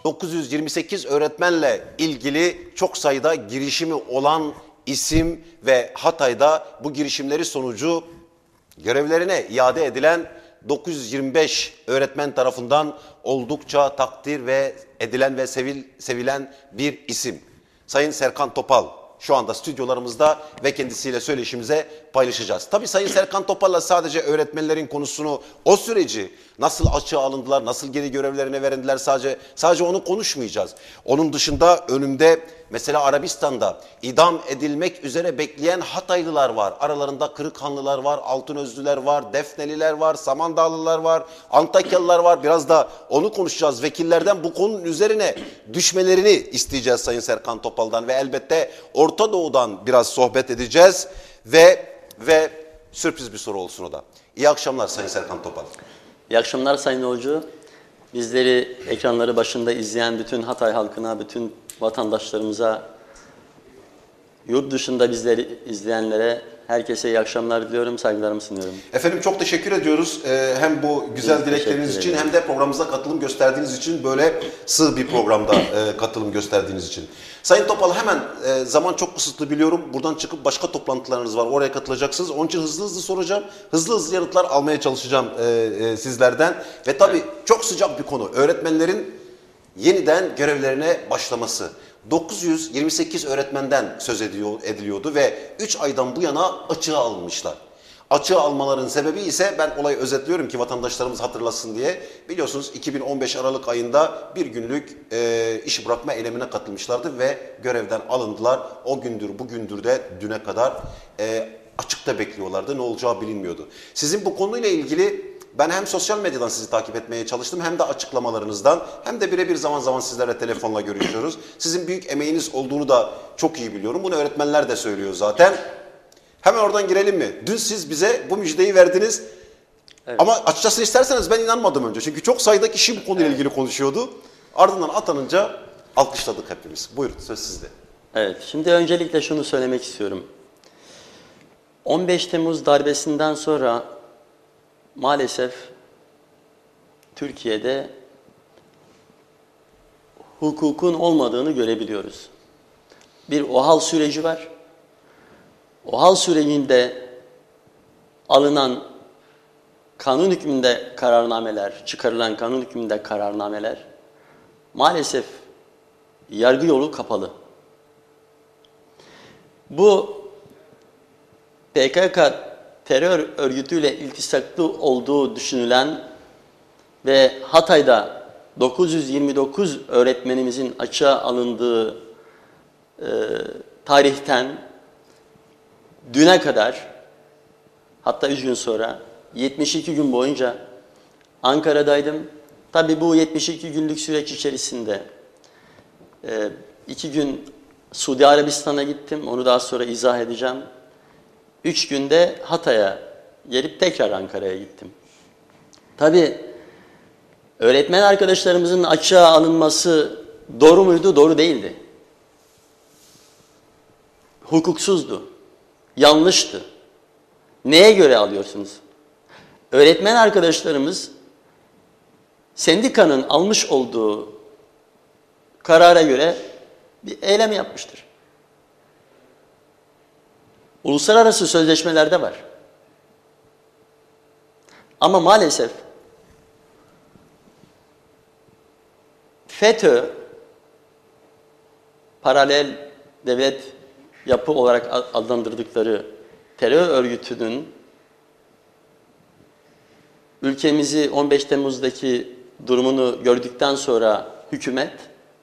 928 öğretmenle ilgili çok sayıda girişimi olan isim ve Hatay'da bu girişimleri sonucu görevlerine iade edilen 925 öğretmen tarafından oldukça takdir ve edilen ve sevilen bir isim. Sayın Serkan Topal şu anda stüdyolarımızda ve kendisiyle söyleşimize paylaşacağız. Tabii Sayın Serkan Topal'la sadece öğretmenlerin konusunu, o süreci nasıl açığa alındılar, nasıl geri görevlerine verildiler sadece onu konuşmayacağız. Onun dışında önümde mesela Arabistan'da idam edilmek üzere bekleyen Hataylılar var. Aralarında Kırıkhanlılar var, Altınözlüler var, Defneliler var, Samandağlılar var, Antakyalılar var. Biraz da onu konuşacağız. Vekillerden bu konunun üzerine düşmelerini isteyeceğiz Sayın Serkan Topal'dan ve elbette Orta Doğu'dan biraz sohbet edeceğiz ve sürpriz bir soru olsun o da. İyi akşamlar Sayın Serkan Topal. İyi akşamlar Sayın Hoca. Bizleri ekranları başında izleyen bütün Hatay halkına, bütün vatandaşlarımıza, yurt dışında bizleri izleyenlere herkese iyi akşamlar diliyorum, saygılarımı sunuyorum. Efendim çok teşekkür ediyoruz. Hem bu güzel dilekleriniz için hem de programımıza katılım gösterdiğiniz için, böyle sığ bir programda katılım gösterdiğiniz için. Sayın Topal, hemen zaman çok kısıtlı biliyorum. Buradan çıkıp başka toplantılarınız var. Oraya katılacaksınız. Onun için hızlı soracağım. Hızlı yanıtlar almaya çalışacağım sizlerden. Ve tabii çok sıcak bir konu. Öğretmenlerin yeniden görevlerine başlaması. 928 öğretmenden söz ediliyordu ve 3 aydan bu yana açığa alınmışlar. Açığa almaların sebebi ise, ben olayı özetliyorum ki vatandaşlarımız hatırlasın diye. Biliyorsunuz 2015 Aralık ayında bir günlük iş bırakma eylemine katılmışlardı ve görevden alındılar. O gündür bugündür de düne kadar açıkta bekliyorlardı. Ne olacağı bilinmiyordu. Sizin bu konuyla ilgili ben hem sosyal medyadan sizi takip etmeye çalıştım, hem de açıklamalarınızdan, hem de birebir zaman zaman sizlerle telefonla görüşüyoruz. Sizin büyük emeğiniz olduğunu da çok iyi biliyorum. Bunu öğretmenler de söylüyor zaten. Hemen oradan girelim mi? Dün siz bize bu müjdeyi verdiniz. Evet. Ama açıkçası isterseniz ben inanmadım önce. Çünkü çok sayıda kişi bu konuyla ilgili konuşuyordu. Ardından atanınca alkışladık hepimiz. Buyurun, söz sizde. Evet, şimdi öncelikle şunu söylemek istiyorum. 15 Temmuz darbesinden sonra maalesef Türkiye'de hukukun olmadığını görebiliyoruz. Bir OHAL süreci var. OHAL sürecinde alınan kanun hükmünde kararnameler, çıkarılan kanun hükmünde kararnameler maalesef yargı yolu kapalı. Bu PKK terör örgütüyle iltisaklı olduğu düşünülen ve Hatay'da 929 öğretmenimizin açığa alındığı tarihten düne kadar, hatta 3 gün sonra 72 gün boyunca Ankara'daydım. Tabii bu 72 günlük süreç içerisinde 2 gün Suudi Arabistan'a gittim. Onu daha sonra izah edeceğim. 3 günde Hatay'a gelip tekrar Ankara'ya gittim. Tabii öğretmen arkadaşlarımızın açığa alınması doğru muydu? Doğru değildi. Hukuksuzdu. Yanlıştı. Neye göre alıyorsunuz? Öğretmen arkadaşlarımız sendikanın almış olduğu karara göre bir eylem yapmıştır. Uluslararası sözleşmelerde var. Ama maalesef FETÖ, paralel devlet yapı olarak adlandırdıkları terör örgütünün ülkemizi 15 Temmuz'daki durumunu gördükten sonra hükümet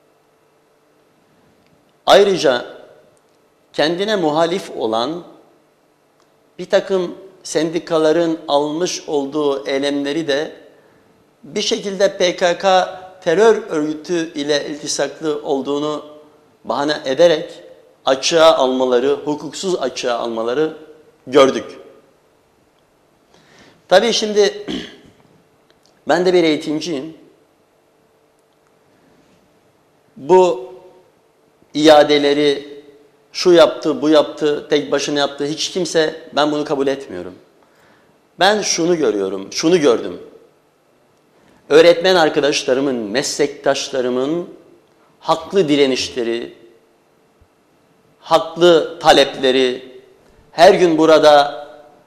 ayrıca kendine muhalif olan bir takım sendikaların almış olduğu eylemleri de bir şekilde PKK terör örgütü ile iltisaklı olduğunu bahane ederek açığa almaları, hukuksuz açığa almaları gördük. Tabii şimdi ben de bir eğitimciyim. Bu iadeleri şu yaptı, bu yaptı, tek başına yaptı, hiç kimse, ben bunu kabul etmiyorum. Ben şunu görüyorum, şunu gördüm. öğretmen arkadaşlarımın, meslektaşlarımın haklı direnişleri, haklı talepleri, her gün burada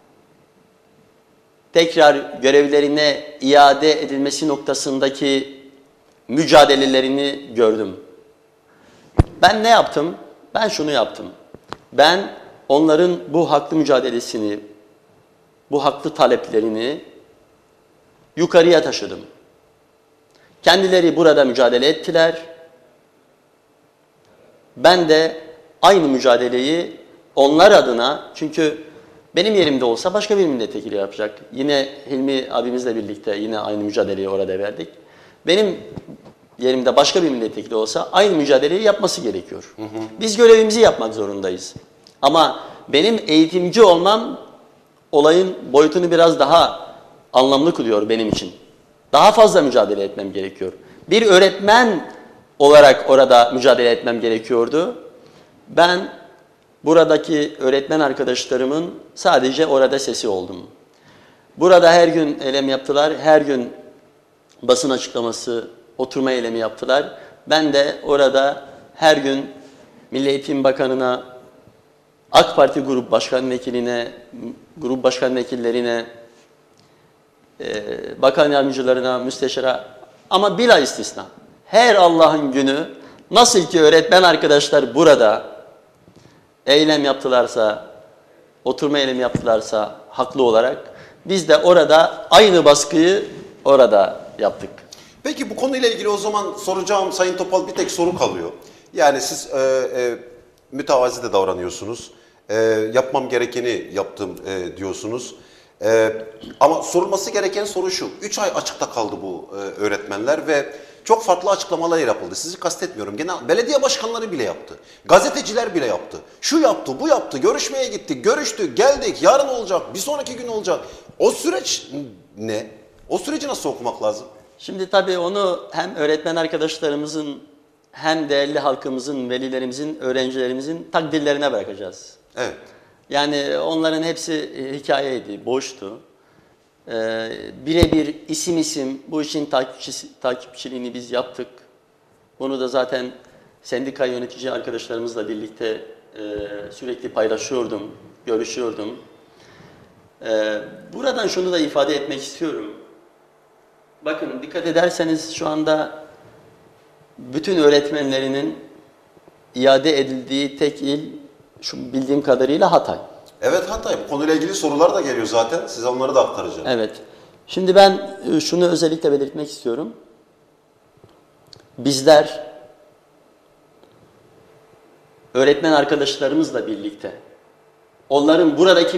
tekrar görevlerine iade edilmesi noktasındaki mücadelelerini gördüm. Ben ne yaptım? Ben şunu yaptım. Ben onların bu haklı mücadelesini, bu haklı taleplerini yukarıya taşıdım. Kendileri burada mücadele ettiler. Ben de aynı mücadeleyi onlar adına, çünkü benim yerimde olsa başka bir milletvekili yapacak. Yine Hilmi abimizle birlikte yine aynı mücadeleyi orada verdik. Benim yerimde başka bir milletvekili olsa aynı mücadeleyi yapması gerekiyor. Biz görevimizi yapmak zorundayız. Ama benim eğitimci olmam olayın boyutunu biraz daha anlamlı kılıyor benim için. Daha fazla mücadele etmem gerekiyor. Bir öğretmen olarak orada mücadele etmem gerekiyordu. Ben buradaki öğretmen arkadaşlarımın sadece orada sesi oldum. Burada her gün eylem yaptılar, her gün basın açıklaması, oturma eylemi yaptılar. Ben de orada her gün Milli Eğitim Bakanı'na, AK Parti Grup Başkan Vekiline, Grup Başkan Vekillerine, bakan yardımcılarına, müsteşara, ama bila istisna her Allah'ın günü nasıl ki öğretmen arkadaşlar burada eylem yaptılarsa, oturma eylemi yaptılarsa haklı olarak biz de orada aynı baskıyı orada yaptık. Peki bu konuyla ilgili o zaman soracağım Sayın Topal bir tek soru kalıyor. Yani siz mütevazi de davranıyorsunuz. Yapmam gerekeni yaptım diyorsunuz. Ama sorulması gereken soru şu. 3 ay açıkta kaldı bu öğretmenler ve çok farklı açıklamalar yapıldı. Sizi kastetmiyorum. Genel belediye başkanları bile yaptı. Gazeteciler bile yaptı. Şu yaptı, bu yaptı. Görüşmeye gittik, görüştük, geldik. Yarın olacak, bir sonraki gün olacak. O süreç ne? O süreci nasıl okumak lazım? Şimdi tabii onu hem öğretmen arkadaşlarımızın hem değerli halkımızın, velilerimizin, öğrencilerimizin takdirlerine bırakacağız. Evet. Yani onların hepsi hikayeydi, boştu. Birebir isim isim bu işin takipçiliğini biz yaptık. Bunu da zaten sendika yönetici arkadaşlarımızla birlikte sürekli paylaşıyordum, görüşüyordum. Buradan şunu da ifade etmek istiyorum. Bakın dikkat ederseniz şu anda bütün öğretmenlerinin iade edildiği tek il, şu bildiğim kadarıyla Hatay. Evet Hatay. Bu konuyla ilgili sorular da geliyor zaten. Size onları da aktaracağım. Evet. Şimdi ben şunu özellikle belirtmek istiyorum. Bizler öğretmen arkadaşlarımızla birlikte onların buradaki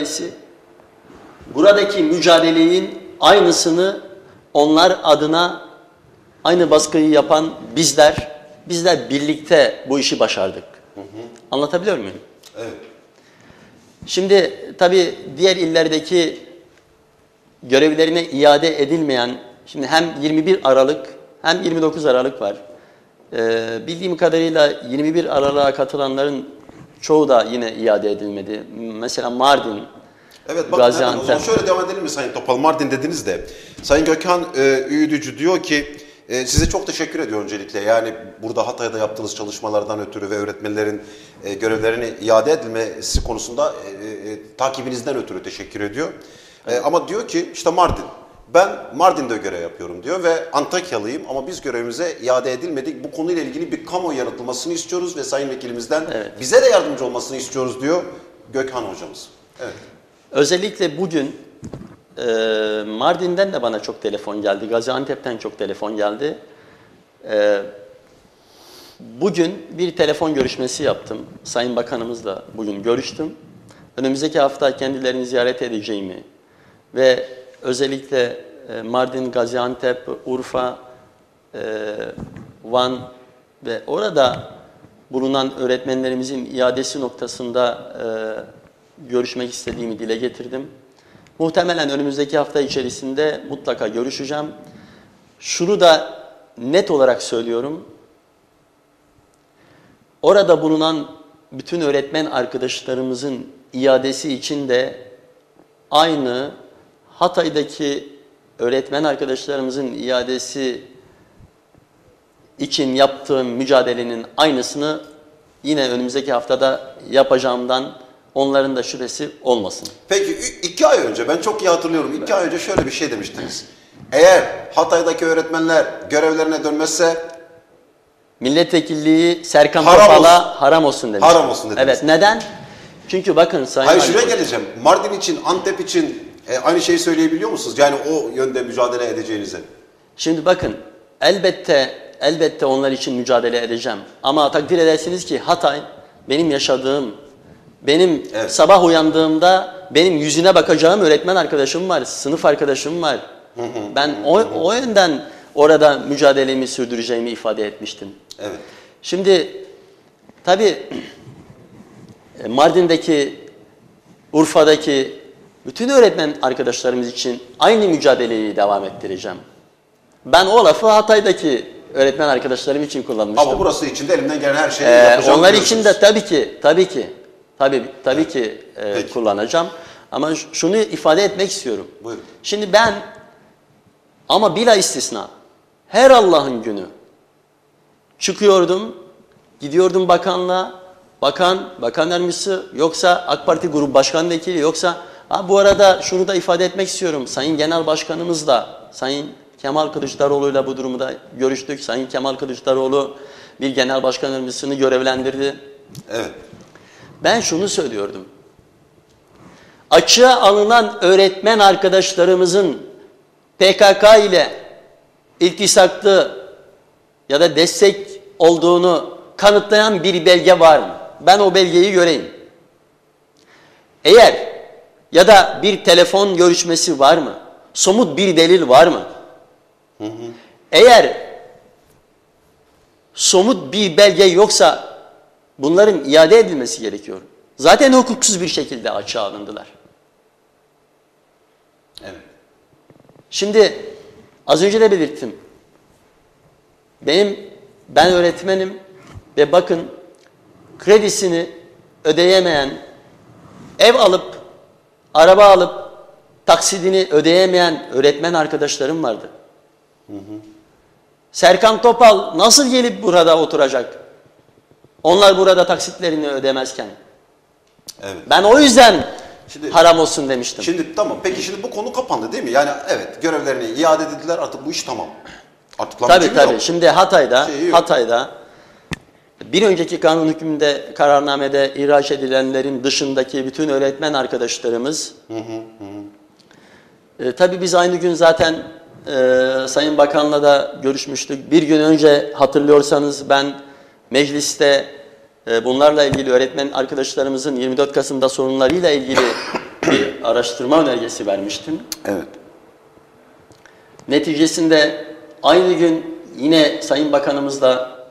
mücadelenin aynısını onlar adına aynı baskıyı yapan bizler birlikte bu işi başardık. Anlatabiliyor muyum? Evet. Şimdi tabii diğer illerdeki görevlerine iade edilmeyen, şimdi hem 21 Aralık hem 29 Aralık var. Bildiğim kadarıyla 21 Aralık'a katılanların çoğu da yine iade edilmedi. Mesela Mardin, Evet bakın Gaziantep. o zaman şöyle devam edelim mi Sayın Topal? Mardin dediniz de. Sayın Gökhan Üyüdücü diyor ki size çok teşekkür ediyor öncelikle. Yani burada Hatay'da yaptığınız çalışmalardan ötürü ve öğretmenlerin görevlerine iade edilmesi konusunda takibinizden ötürü teşekkür ediyor. Ama diyor ki işte Mardin. Ben Mardin'de görev yapıyorum diyor ve Antakyalıyım ama biz görevimize iade edilmedik. Bu konuyla ilgili bir kamuoyu yaratılmasını istiyoruz ve Sayın Vekilimizden bize de yardımcı olmasını istiyoruz diyor Gökhan hocamız. Evet. Özellikle bugün Mardin'den de bana çok telefon geldi, Gaziantep'ten çok telefon geldi. Bugün bir telefon görüşmesi yaptım. Sayın Bakanımızla bugün görüştüm. Önümüzdeki hafta kendilerini ziyaret edeceğimi ve özellikle Mardin, Gaziantep, Urfa, Van ve orada bulunan öğretmenlerimizin iadesi noktasında görüşmek istediğimi dile getirdim. Muhtemelen önümüzdeki hafta içerisinde mutlaka görüşeceğim. Şunu da net olarak söylüyorum. Orada bulunan bütün öğretmen arkadaşlarımızın iadesi için de aynı Hatay'daki öğretmen arkadaşlarımızın iadesi için yaptığım mücadelenin aynısını yine önümüzdeki haftada yapacağımdan onların da şüphesi olmasın. Peki 2 ay önce, ben çok iyi hatırlıyorum, 2 ay önce şöyle bir şey demiştiniz. Eğer Hatay'daki öğretmenler görevlerine dönmezse Milletvekilliği Serkan Haram Topal'a haram olsun demiş. Haram olsun dediniz. Evet, neden? Çünkü bakın Sayın hayır, Ali şuraya Koç, geleceğim. Mardin için, Antep için aynı şeyi söyleyebiliyor musunuz? Yani o yönde mücadele edeceğinizi. şimdi bakın elbette onlar için mücadele edeceğim. Ama takdir edersiniz ki Hatay benim yaşadığım, benim Evet. sabah uyandığımda benim yüzüne bakacağım öğretmen arkadaşım var, sınıf arkadaşım var. Ben o yönden orada mücadelemi sürdüreceğimi ifade etmiştim. Evet. Şimdi tabii Mardin'deki, Urfa'daki bütün öğretmen arkadaşlarımız için aynı mücadeleyi devam ettireceğim. Ben o lafı Hatay'daki öğretmen arkadaşlarım için kullanmıştım. Ama burası için de elimden gelen her şeyi yapacağım. Onlar için de tabii ki Peki. kullanacağım. Ama şunu ifade etmek istiyorum. Buyurun. Şimdi ben ama bila istisna her Allah'ın günü çıkıyordum, gidiyordum bakanlığa, bakan yardımcısı, yoksa AK Parti Grup Başkan Vekili, yoksa bu arada şunu da ifade etmek istiyorum. Sayın Genel Başkanımızla, Sayın Kemal Kılıçdaroğlu'yla bu durumu da görüştük. Sayın Kemal Kılıçdaroğlu bir genel başkan yardımcısını görevlendirdi. Evet. Ben şunu söylüyordum. Açığa alınan öğretmen arkadaşlarımızın PKK ile iltisaklı ya da destek olduğunu kanıtlayan bir belge var mı? Ben o belgeyi göreyim. Eğer ya da bir telefon görüşmesi var mı? Somut bir delil var mı? Eğer somut bir belge yoksa bunların iade edilmesi gerekiyor. Zaten hukuksuz bir şekilde açığa alındılar. Evet. Şimdi az önce de belirttim. Ben öğretmenim ve bakın kredisini ödeyemeyen, ev alıp, araba alıp taksidini ödeyemeyen öğretmen arkadaşlarım vardı. Serkan Topal nasıl gelip burada oturacak? Onlar burada taksitlerini ödemezken. Evet. Ben o yüzden Şimdi- haram olsun demiştim. Şimdi tamam. Peki şimdi bu konu kapandı değil mi? Yani evet, görevlerini iade edildiler, artık bu iş tamam. Artık Tabii. yok. Şimdi Şeyi yok. Hatay'da bir önceki kanun hükmünde, kararnamede ihraç edilenlerin dışındaki bütün öğretmen arkadaşlarımız, tabii biz aynı gün zaten Sayın Bakan'la da görüşmüştük. Bir gün önce hatırlıyorsanız ben mecliste bunlarla ilgili öğretmen arkadaşlarımızın 24 Kasım'da sorunlarıyla ilgili bir araştırma önergesi vermiştim. Evet. Neticesinde aynı gün yine Sayın Bakanımızla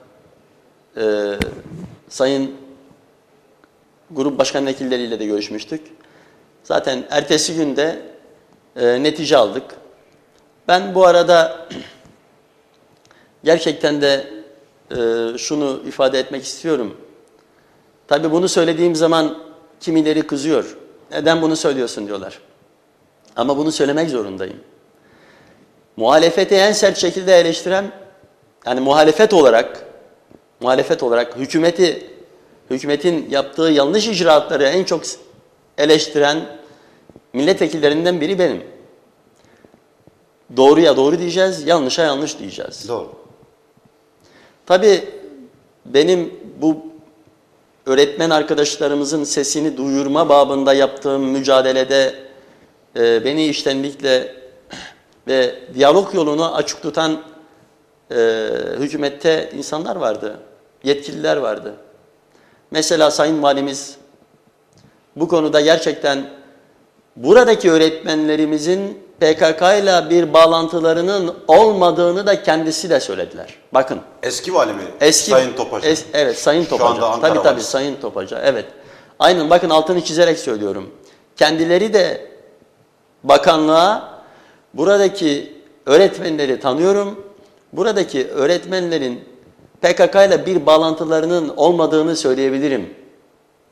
Sayın Grup Başkan Vekilleriyle de görüşmüştük. Zaten ertesi günde netice aldık. Ben bu arada gerçekten de şunu ifade etmek istiyorum. Tabii bunu söylediğim zaman kimileri kızıyor. Neden bunu söylüyorsun diyorlar. Ama bunu söylemek zorundayım. Muhalefeti en sert şekilde eleştiren, yani muhalefet olarak hükümetin yaptığı yanlış icraatları en çok eleştiren milletvekillerinden biri benim. Doğruya doğru diyeceğiz, yanlışa yanlış diyeceğiz. Doğru. Tabii benim bu öğretmen arkadaşlarımızın sesini duyurma babında yaptığım mücadelede beni içtenlikle ve diyalog yolunu açık tutan hükümette insanlar vardı, yetkililer vardı. Mesela Sayın Valimiz bu konuda gerçekten buradaki öğretmenlerimizin PKK ile bir bağlantılarının olmadığını da kendisi de söylediler. Bakın. Eski vali mi? Sayın Topaca. Evet, Sayın Topaca. anda Ankara Tabii valisi. Sayın Topaca. Evet. Aynen, bakın altını çizerek söylüyorum. Kendileri de bakanlığa buradaki öğretmenleri tanıyorum. Buradaki öğretmenlerin PKK ile bir bağlantılarının olmadığını söyleyebilirim.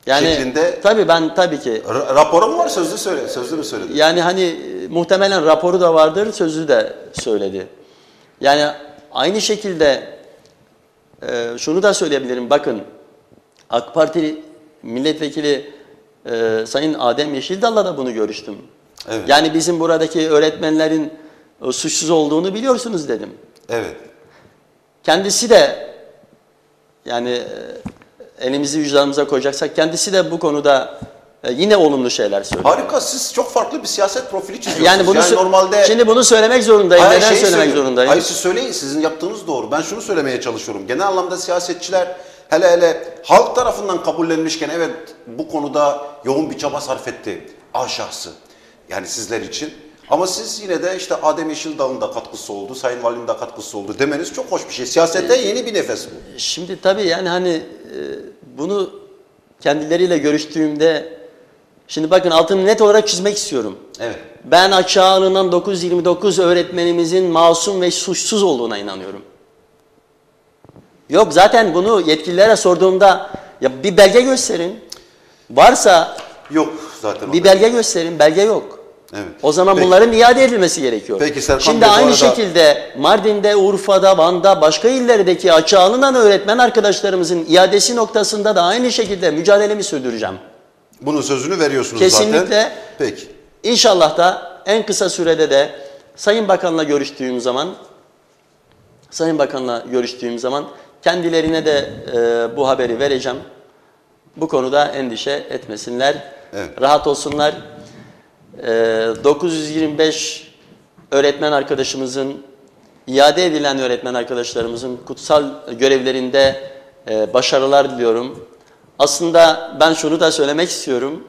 Yani şeklinde. tabii ki. Rapora mı var, sözlü mü söyledi? Yani hani muhtemelen raporu da vardır, sözü de söyledi. Yani aynı şekilde şunu da söyleyebilirim. Bakın, AK Parti milletvekili Sayın Adem Yeşildal'la da bunu görüştüm. Evet. Yani bizim buradaki öğretmenlerin suçsuz olduğunu biliyorsunuz dedim. Evet. Kendisi de yani elimizi vicdanımıza koyacaksak kendisi de bu konuda yine olumlu şeyler söylüyor. Harika. Siz çok farklı bir siyaset profili çiziyorsunuz. Yani bunu normalde şimdi bunu söylemek zorundayım. Hayır, Neden söylemek zorundayım? Hayır, siz söyleyin. Sizin yaptığınız doğru. Ben şunu söylemeye çalışıyorum. Genel anlamda siyasetçiler hele halk tarafından kabullenmişken evet bu konuda yoğun bir çaba sarf etti. A şahsı. Yani sizler için. Ama siz yine de işte Adem Yeşildal'ın da katkısı oldu, Sayın Vali'nin de katkısı oldu demeniz çok hoş bir şey. Siyasette yeni bir nefes bu. Şimdi tabii yani hani bunu kendileriyle görüştüğümde şimdi bakın altını net olarak çizmek istiyorum. Evet. Ben açığa alınan 929 öğretmenimizin masum ve suçsuz olduğuna inanıyorum. Yok zaten bunu yetkililere sorduğumda ya bir belge gösterin. Varsa Yok zaten. bir belge gösterin. Belge yok. Evet. O zaman Peki. bunların iade edilmesi gerekiyor. Peki Serkan Şimdi Bey, bu aynı arada şekilde Mardin'de, Urfa'da, Van'da, başka illerdeki açığa alınan öğretmen arkadaşlarımızın iadesi noktasında da aynı şekilde mücadelemi sürdüreceğim. bunun sözünü veriyorsunuz Kesinlikle. zaten. Peki. İnşallah da en kısa sürede de Sayın Bakan'la görüştüğüm zaman kendilerine de bu haberi vereceğim. Bu konuda endişe etmesinler. Evet. Rahat olsunlar. 925 öğretmen arkadaşımızın, iade edilen öğretmen arkadaşlarımızın kutsal görevlerinde başarılar diliyorum. Aslında ben şunu da söylemek istiyorum.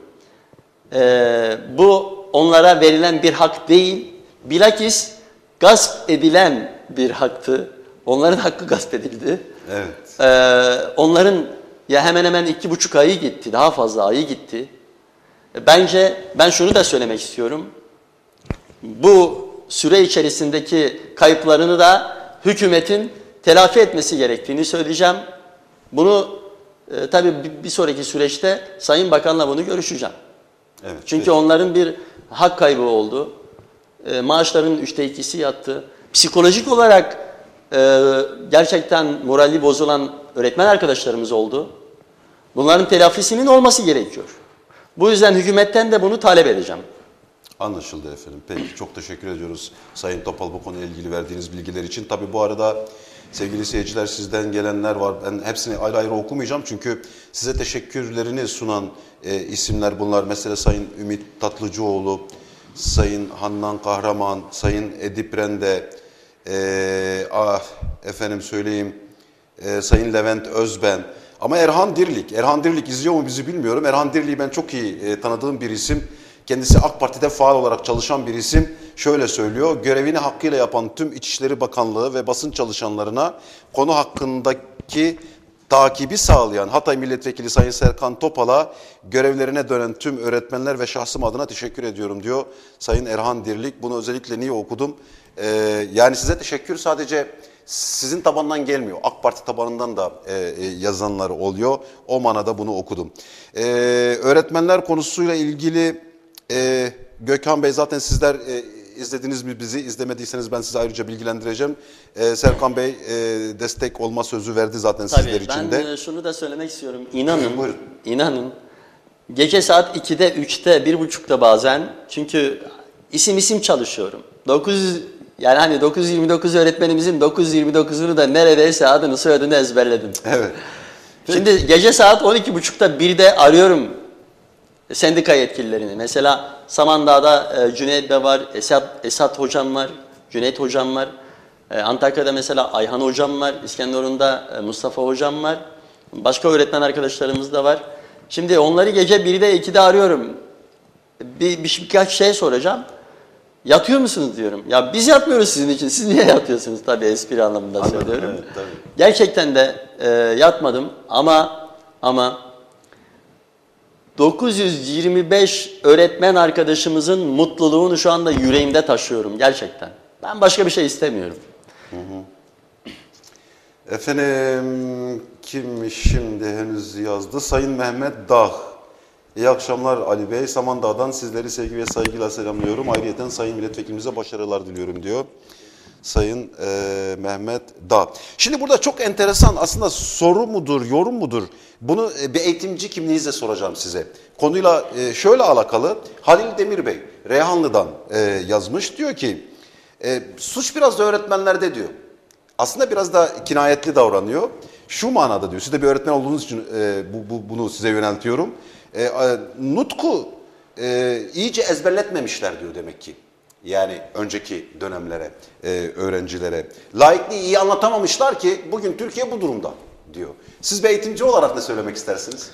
Bu onlara verilen bir hak değil, bilakis gasp edilen bir haktı. Onların hakkı gasp edildi. Evet. Onların ya hemen hemen 2,5 ayı gitti, daha fazla ayı gitti. Bence ben şunu da söylemek istiyorum. Bu süre içerisindeki kayıplarını da hükümetin telafi etmesi gerektiğini söyleyeceğim. Bunu tabii bir sonraki süreçte Sayın Bakan'la bunu görüşeceğim. Evet. Çünkü peki. onların bir hak kaybı oldu. Maaşların 2'si yattı. Psikolojik olarak gerçekten morali bozulan öğretmen arkadaşlarımız oldu. Bunların telafisinin olması gerekiyor. Bu yüzden hükümetten de bunu talep edeceğim. Anlaşıldı efendim. Peki çok teşekkür ediyoruz Sayın Topal bu konuyla ilgili verdiğiniz bilgiler için. Tabii bu arada sevgili seyirciler sizden gelenler var. Ben hepsini ayrı ayrı okumayacağım çünkü size teşekkürlerini sunan isimler bunlar. Mesela Sayın Ümit Tatlıcıoğlu, Sayın Handan Kahraman, Sayın Edip Rende, Sayın Levent Özben. Ama Erhan Dirlik izliyor mu bizi bilmiyorum. Erhan Dirlik'i ben çok iyi tanıdığım bir isim. Kendisi AK Parti'de faal olarak çalışan bir isim. Şöyle söylüyor, görevini hakkıyla yapan tüm İçişleri Bakanlığı ve basın çalışanlarına konu hakkındaki takibi sağlayan Hatay Milletvekili Sayın Serkan Topal'a görevlerine dönen tüm öğretmenler ve şahsım adına teşekkür ediyorum diyor Sayın Erhan Dirlik. Bunu özellikle niye okudum? Yani size teşekkür sadece sizin tabandan gelmiyor. AK Parti tabanından da yazanlar oluyor. O manada bunu okudum. Öğretmenler konusuyla ilgili Gökhan Bey zaten sizler izlediniz mi bizi? İzlemediyseniz ben sizi ayrıca bilgilendireceğim. Serkan Bey destek olma sözü verdi zaten sizler için de. Ben şunu da söylemek istiyorum. Buyurun. İnanın gece saat 2'de, 3'te, 1.30'da bazen çünkü isim çalışıyorum. Yani hani 929 öğretmenimizin 929'unu da neredeyse adını soyadını ezberledim. Evet. Şimdi gece saat 12.30'da 1'de arıyorum sendika yetkililerini. Mesela Samandağ'da Cüneyt Bey var, Esat hocam var, Cüneyt hocam var. Antakya'da mesela Ayhan hocam var, İskenderun'da Mustafa hocam var. Başka öğretmen arkadaşlarımız da var. Şimdi onları gece 1'de 2'de arıyorum. Birkaç şey soracağım. Yatıyor musunuz diyorum. Ya biz yatmıyoruz sizin için. Siz niye yatıyorsunuz? Tabii espri anlamında söylüyorum. Evet, tabii. Gerçekten de yatmadım ama 925 öğretmen arkadaşımızın mutluluğunu şu anda yüreğimde taşıyorum gerçekten. Ben başka bir şey istemiyorum. Efendim kim şimdi henüz yazdı? Sayın Mehmet Dağ. İyi akşamlar Ali Bey. Samandağ'dan sizleri sevgi ve saygıyla selamlıyorum. Ayrıyeten Sayın Milletvekilimize başarılar diliyorum diyor. Sayın Mehmet Dağ. Şimdi burada çok enteresan aslında soru mudur, yorum mudur? Bunu bir eğitimci kimliğinizle soracağım size. Konuyla şöyle alakalı. Halil Demir Bey, Reyhanlı'dan yazmış. Diyor ki, suç biraz da öğretmenlerde diyor. Aslında biraz da kinayetli davranıyor. Şu manada diyor, siz de bir öğretmen olduğunuz için bunu size yöneltiyorum. Nutku iyice ezberletmemişler diyor demek ki. Yani önceki dönemlere, öğrencilere. Laikliği iyi anlatamamışlar ki bugün Türkiye bu durumda diyor. Siz bir eğitimci olarak ne söylemek istersiniz?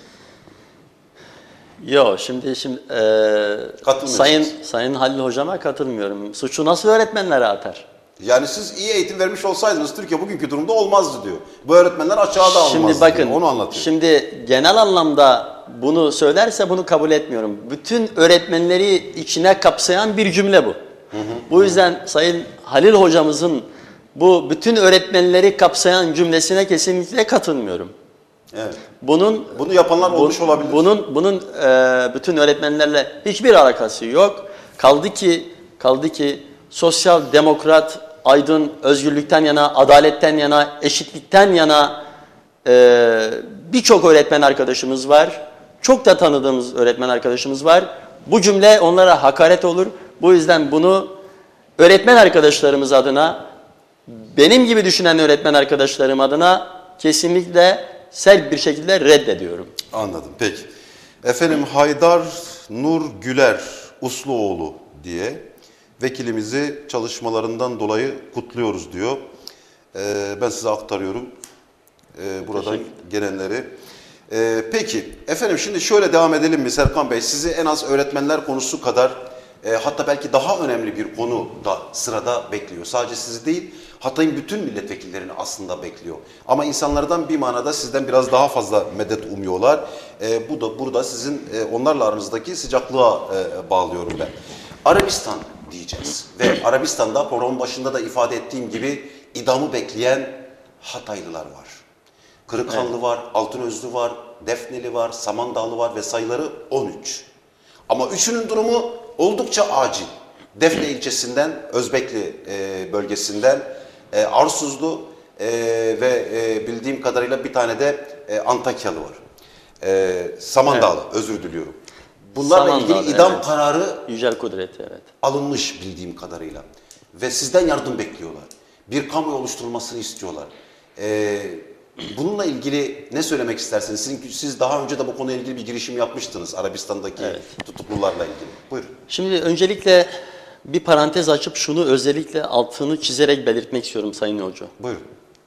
Yok şimdi Sayın Halil Hocama katılmıyorum. Suçu nasıl öğretmenlere atar? Yani siz iyi eğitim vermiş olsaydınız Türkiye bugünkü durumda olmazdı diyor. Bu öğretmenler açığa da almazdı Şimdi bakın, diyor. Onu anlatıyor. Şimdi genel anlamda bunu söylerse bunu kabul etmiyorum. Bütün öğretmenleri içine kapsayan bir cümle bu. Bu yüzden Sayın Halil Hocamızın bu bütün öğretmenleri kapsayan cümlesine kesinlikle katılmıyorum. Evet. Bunu yapanlar olmuş olabilir. Bunun bütün öğretmenlerle hiçbir alakası yok. Kaldı ki sosyal demokrat, aydın, özgürlükten yana, adaletten yana, eşitlikten yana birçok öğretmen arkadaşımız var. Çok da tanıdığımız öğretmen arkadaşımız var. Bu cümle onlara hakaret olur. Bu yüzden bunu öğretmen arkadaşlarımız adına, benim gibi düşünen öğretmen arkadaşlarım adına kesinlikle sert bir şekilde reddediyorum. Anladım. Peki. Efendim Haydar Nur Güler Usluoğlu diye vekilimizi çalışmalarından dolayı kutluyoruz diyor. Ben size aktarıyorum buradan gelenleri. Peki efendim şimdi şöyle devam edelim mi Serkan Bey? Sizi en az öğretmenler konusu kadar hatta belki daha önemli bir konu da sırada bekliyor. Sadece sizi değil, Hatay'ın bütün milletvekillerini aslında bekliyor. Ama insanlardan bir manada sizden biraz daha fazla medet umuyorlar. Bu da burada sizin onlarla aranızdaki sıcaklığa bağlıyorum ben. Arabistan diyeceğiz ve Arabistan'da programın başında da ifade ettiğim gibi idamı bekleyen Hataylılar var. Kırıkhanlı var, Altınözlü var, Defneli var, Samandağlı var ve sayıları 13. Ama üçünün durumu oldukça acil. Defne ilçesinden, Özbekli bölgesinden Arsuzlu ve bildiğim kadarıyla bir tane de Antakyalı var. Samandağlı, evet. Özür diliyorum. Bunlarla ilgili idam kararı Yücel Kudret, evet. alınmış bildiğim kadarıyla. Ve sizden yardım bekliyorlar. Bir kamuoyu oluşturulmasını istiyorlar. Bununla ilgili ne söylemek istersiniz? Siz daha önce de bu konuyla ilgili bir girişim yapmıştınız Arabistan'daki tutuklularla ilgili. Buyurun. Şimdi öncelikle bir parantez açıp şunu özellikle altını çizerek belirtmek istiyorum Sayın Hoca. Buyurun.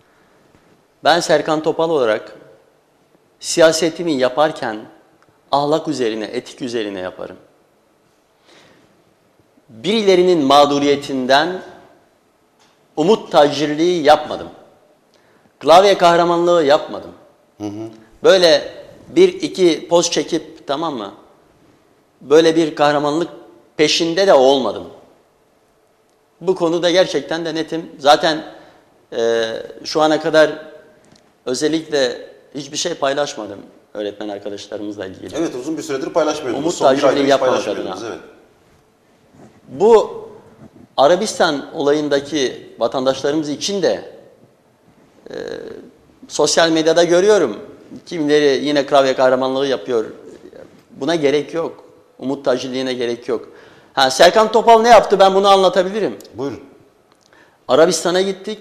Ben Serkan Topal olarak siyasetimi yaparken ahlak üzerine, etik üzerine yaparım. Birilerinin mağduriyetinden umut tacirliği yapmadım. Klavye kahramanlığı yapmadım. Böyle bir iki poz çekip, tamam mı? Böyle bir kahramanlık peşinde de olmadım. Bu konuda gerçekten de netim. Zaten şu ana kadar özellikle hiçbir şey paylaşmadım öğretmen arkadaşlarımızla ilgili. Evet, uzun bir süredir paylaşmıyordunuz. Umut tacirliği yapmamak adına. Evet. Bu Arabistan olayındaki vatandaşlarımız için de sosyal medyada görüyorum. Kimileri yine klavye kahramanlığı yapıyor. Buna gerek yok. Umut tacirliğine gerek yok. Serkan Topal ne yaptı, ben bunu anlatabilirim. Buyurun. Arabistan'a gittik.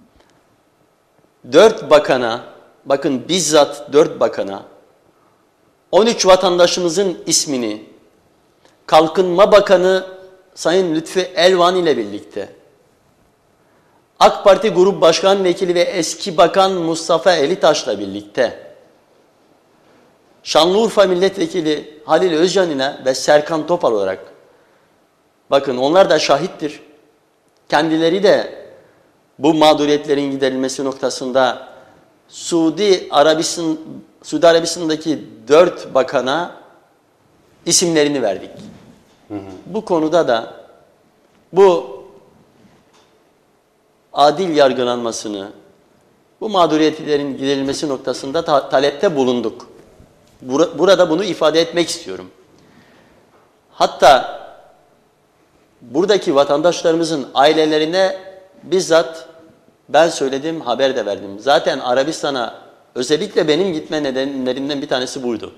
4 bakana, bakın bizzat 4 bakana, 13 vatandaşımızın ismini, Kalkınma Bakanı Sayın Lütfü Elvan ile birlikte, AK Parti Grup Başkan Vekili ve eski Bakan Mustafa Elitaş'la birlikte, Şanlıurfa Milletvekili Halil Özcan ile ve Serkan Topal olarak, bakın onlar da şahittir. Kendileri de bu mağduriyetlerin giderilmesi noktasında Suudi Arabistan'daki 4 bakana isimlerini verdik. Bu konuda da bu adil yargılanmasını, bu mağduriyetlerin giderilmesi noktasında talepte bulunduk. Burada bunu ifade etmek istiyorum. Hatta buradaki vatandaşlarımızın ailelerine bizzat ben söyledim, haber de verdim. Zaten Arabistan'a özellikle benim gitme nedenlerimden bir tanesi buydu.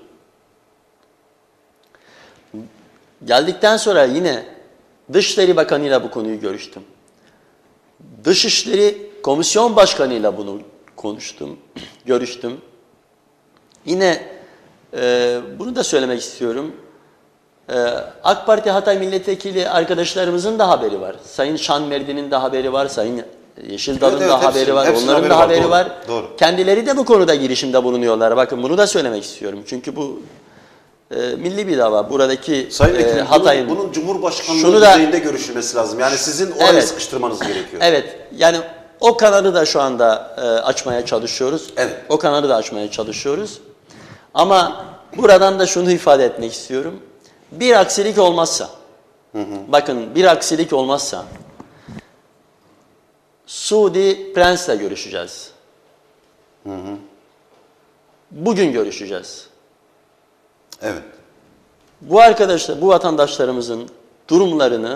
Geldikten sonra yine Dışişleri Bakanı'yla bu konuyu görüştüm. Dışişleri Komisyon Başkanı'yla bunu konuştum, görüştüm. Yine bunu da söylemek istiyorum. AK Parti Hatay Milletvekili arkadaşlarımızın da haberi var. Sayın Şanmerdi'nin de haberi var, Sayın Yeşildal'ın da haberi var, onların da haberi var. Doğru. Kendileri de bu konuda girişimde bulunuyorlar. Bakın bunu da söylemek istiyorum. Çünkü bu milli bir dava. Buradaki Sayın Vekilim, Hatay'ın... bunun Cumhurbaşkanlığı düzeyinde görüşülmesi lazım. Yani sizin orayı sıkıştırmanız gerekiyor. Evet. Yani o kanalı da şu anda açmaya çalışıyoruz. Evet. O kanalı da açmaya çalışıyoruz. Ama buradan da şunu ifade etmek istiyorum. Bir aksilik olmazsa, bakın bir aksilik olmazsa Suudi Prens'le görüşeceğiz. Bugün görüşeceğiz. Evet. Bu arkadaşlar, bu vatandaşlarımızın durumlarını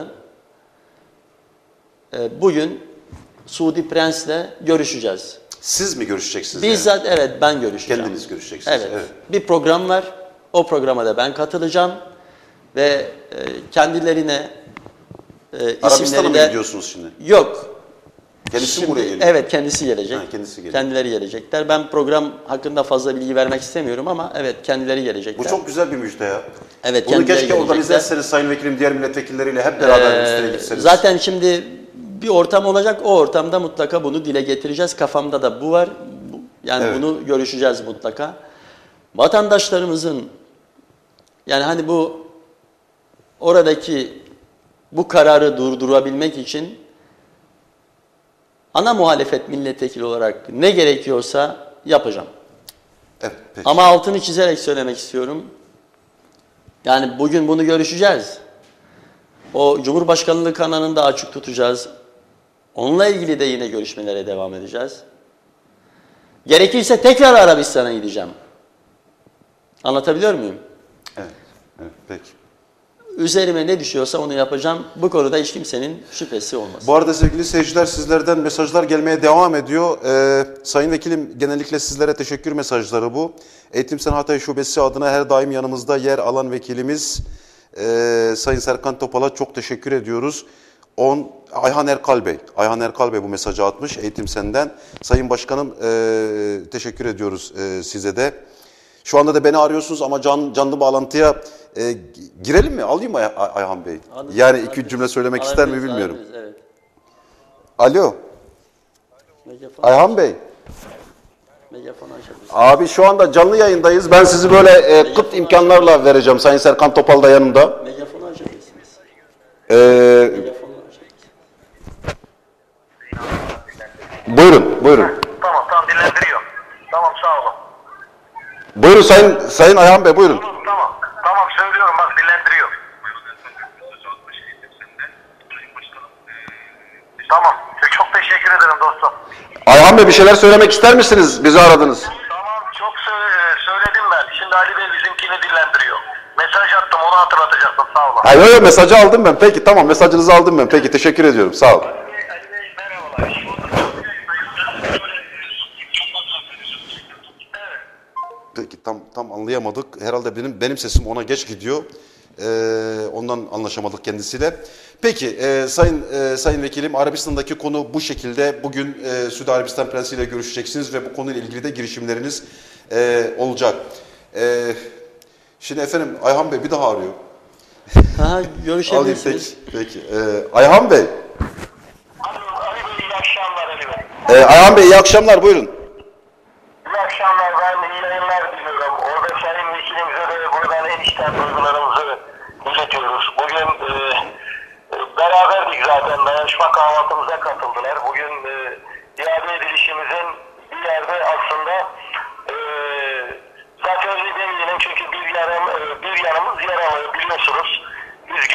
bugün Suudi Prens'le görüşeceğiz. Siz mi görüşeceksiniz? Bizzat evet ben görüşeceğim. Kendiniz görüşeceksiniz. Evet. Bir program var. O programa da ben katılacağım. Ve kendilerine Arabistan'a mı de... gidiyorsunuz şimdi? Yok. Kendisi mi buraya geliyor? Evet, kendisi gelecek. Ha, kendisi gelecek. Kendileri gelecekler. Ben program hakkında fazla bilgi vermek istemiyorum ama evet kendileri gelecekler. Bu çok güzel bir müjde ya. Evet, bunu keşke gelecekler. organize etseniz Sayın Vekilim, diğer milletvekilleriyle hep beraber üstüne gitseniz. Zaten şimdi bir ortam olacak. O ortamda mutlaka bunu dile getireceğiz. Kafamda da bu var. Yani evet. Bunu görüşeceğiz mutlaka. Vatandaşlarımızın yani hani bu oradaki bu kararı durdurabilmek için ana muhalefet milletvekili olarak ne gerekiyorsa yapacağım. Evet, peki. Ama altını çizerek söylemek istiyorum. Yani bugün bunu görüşeceğiz. O Cumhurbaşkanlığı kanalını da açık tutacağız. Onunla ilgili de yine görüşmelere devam edeceğiz. Gerekirse tekrar Arabistan'a gideceğim. Anlatabiliyor muyum? Evet, evet, peki. Üzerime ne düşüyorsa onu yapacağım. Bu konuda hiç kimsenin şüphesi olmaz. Bu arada sevgili seyirciler, sizlerden mesajlar gelmeye devam ediyor. Sayın Vekilim, genellikle sizlere teşekkür mesajları bu. Eğitim Sen Hatay Şubesi adına her daim yanımızda yer alan vekilimiz Sayın Serkan Topal'a çok teşekkür ediyoruz. Ayhan Erkal Bey bu mesajı atmış Eğitim Sen'den. Sayın Başkanım teşekkür ediyoruz size de. Şu anda da beni arıyorsunuz ama canlı bağlantıya girelim mi? Alayım mı Ayhan Bey? Yani iki üç cümle söylemek ister mi bilmiyorum. Evet. Alo. Ayhan Bey. Abi şu anda canlı yayındayız. Ben sizi böyle kıt imkanlarla vereceğim. Sayın Serkan Topal da yanımda. Megafonu açabilirsiniz. Buyurun. Tamam dinlendiriyor. Tamam sağ olun. Buyurun Sayın Ayhan Bey, buyurun. Tamam söylüyorum bak dinlendiriyor. Tamam çok teşekkür ederim dostum. Ayhan Bey, bir şeyler söylemek ister misiniz? Bizi aradınız. Tamam çok söyledim ben. Şimdi Ali Bey bizimkini dillendiriyor. Mesaj attım onu hatırlatacaktım sağ olun. Hayır mesajı aldım ben. Peki tamam, mesajınızı aldım ben. Peki teşekkür ediyorum, sağ olun. Ali Bey merhabalar. Peki tam anlayamadık. Herhalde benim sesim ona geç gidiyor. Ondan anlaşamadık kendisiyle. Peki Sayın Vekilim, Arabistan'daki konu bu şekilde. Bugün Suudi Arabistan Prensi ile görüşeceksiniz ve bu konuyla ilgili de girişimleriniz olacak. Şimdi efendim Ayhan Bey bir daha arıyor. Görüşebilirsiniz. Peki. Ayhan Bey. Ali Bey iyi akşamlar Ali Bey. Ayhan Bey iyi akşamlar, buyurun. İyi akşamlar, ben iyi yayınlar diliyorum. Orada Sayın Vekilimize de buradan en içten duygularımızı iletiyoruz. Bugün beraberdik zaten, dayanışma kahvaltımıza katıldılar. Bugün iade edilişimizin bir yerde aslında zaten öyle demeyelim çünkü bir yanımız yaralı biliyorsunuz. Biz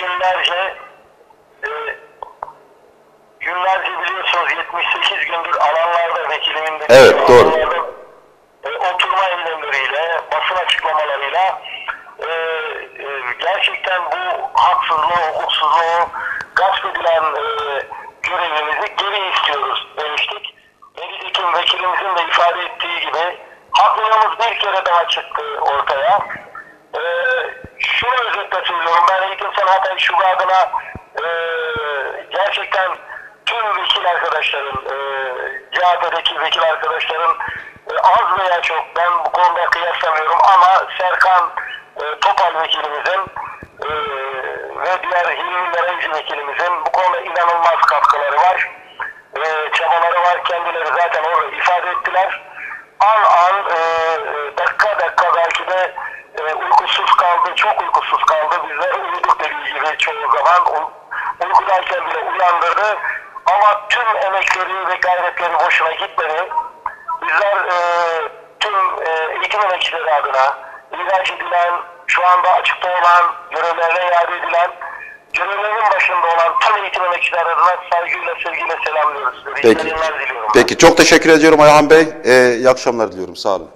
günlerce biliyorsunuz 78 gündür alanlarda vekilimin de evet, doğru. oturma eylemleriyle, basın açıklamalarıyla gerçekten bu haksızlığı, hukuksuzluğu, gasp edilen görevimizi geri istiyoruz demiştik. Ve nitekim vekilimizin de ifade ettiği gibi haklılığımız bir kere daha çıktı ortaya. Şunu özetle söylüyorum, ben Eğitim Sanat Şube adına gerçekten tüm vekil arkadaşların, CHP'deki vekil arkadaşların az veya çok, ben bu konuda kıyaslamıyorum ama Serkan Topal vekilimizin ve diğer Hilmi Garayıcı vekilimizin bu konuda inanılmaz katkıları var. Çabaları var, kendileri zaten orada ifade ettiler. An dakika dakika belki de uykusuz kaldı, çok uykusuz kaldı. Bizler uyuduk dediği gibi çoğu zaman uykudayken bile uyandırdı. Ama tüm emekleri ve gayretleri boşuna gitmedi. Bizler tüm eğitim emekçileri adına ihraç edilen, şu anda açıkta olan, görevlerine iade edilen, görevlerinin başında olan tüm eğitim emekçileri adına saygıyla, sevgiyle selamlıyoruz. Peki. Diliyorum. Peki, çok teşekkür ediyorum Ayhan Bey. İyi akşamlar diliyorum. Sağ olun.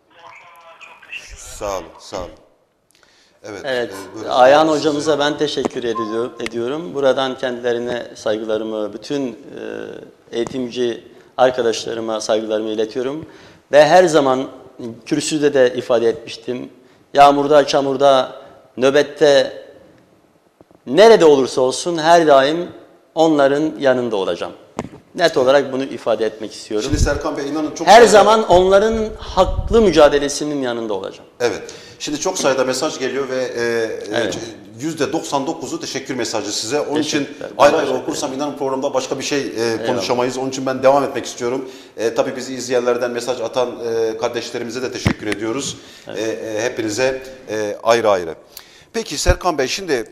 Sağ olun, sağ olun. Evet, buyurun. Ayhan hocamıza ben teşekkür ediyorum. Buradan kendilerine saygılarımı, bütün eğitimci arkadaşlarıma saygılarımı iletiyorum. Ve her zaman kürsüde de ifade etmiştim. Yağmurda, çamurda, nöbette, nerede olursa olsun her daim onların yanında olacağım. Net olarak bunu ifade etmek istiyorum. Şimdi Serkan Bey, inanın çok Her sayıda... zaman onların haklı mücadelesinin yanında olacağım. Evet. Şimdi çok sayıda mesaj geliyor ve Evet. %99'u teşekkür mesajı size. Onun için Teşekkürler. ayrı Teşekkür okursam inanın programda başka bir şey konuşamayız. Onun için ben devam etmek istiyorum. Tabii bizi izleyenlerden mesaj atan kardeşlerimize de teşekkür ediyoruz. Hepinize ayrı ayrı. Peki Serkan Bey, şimdi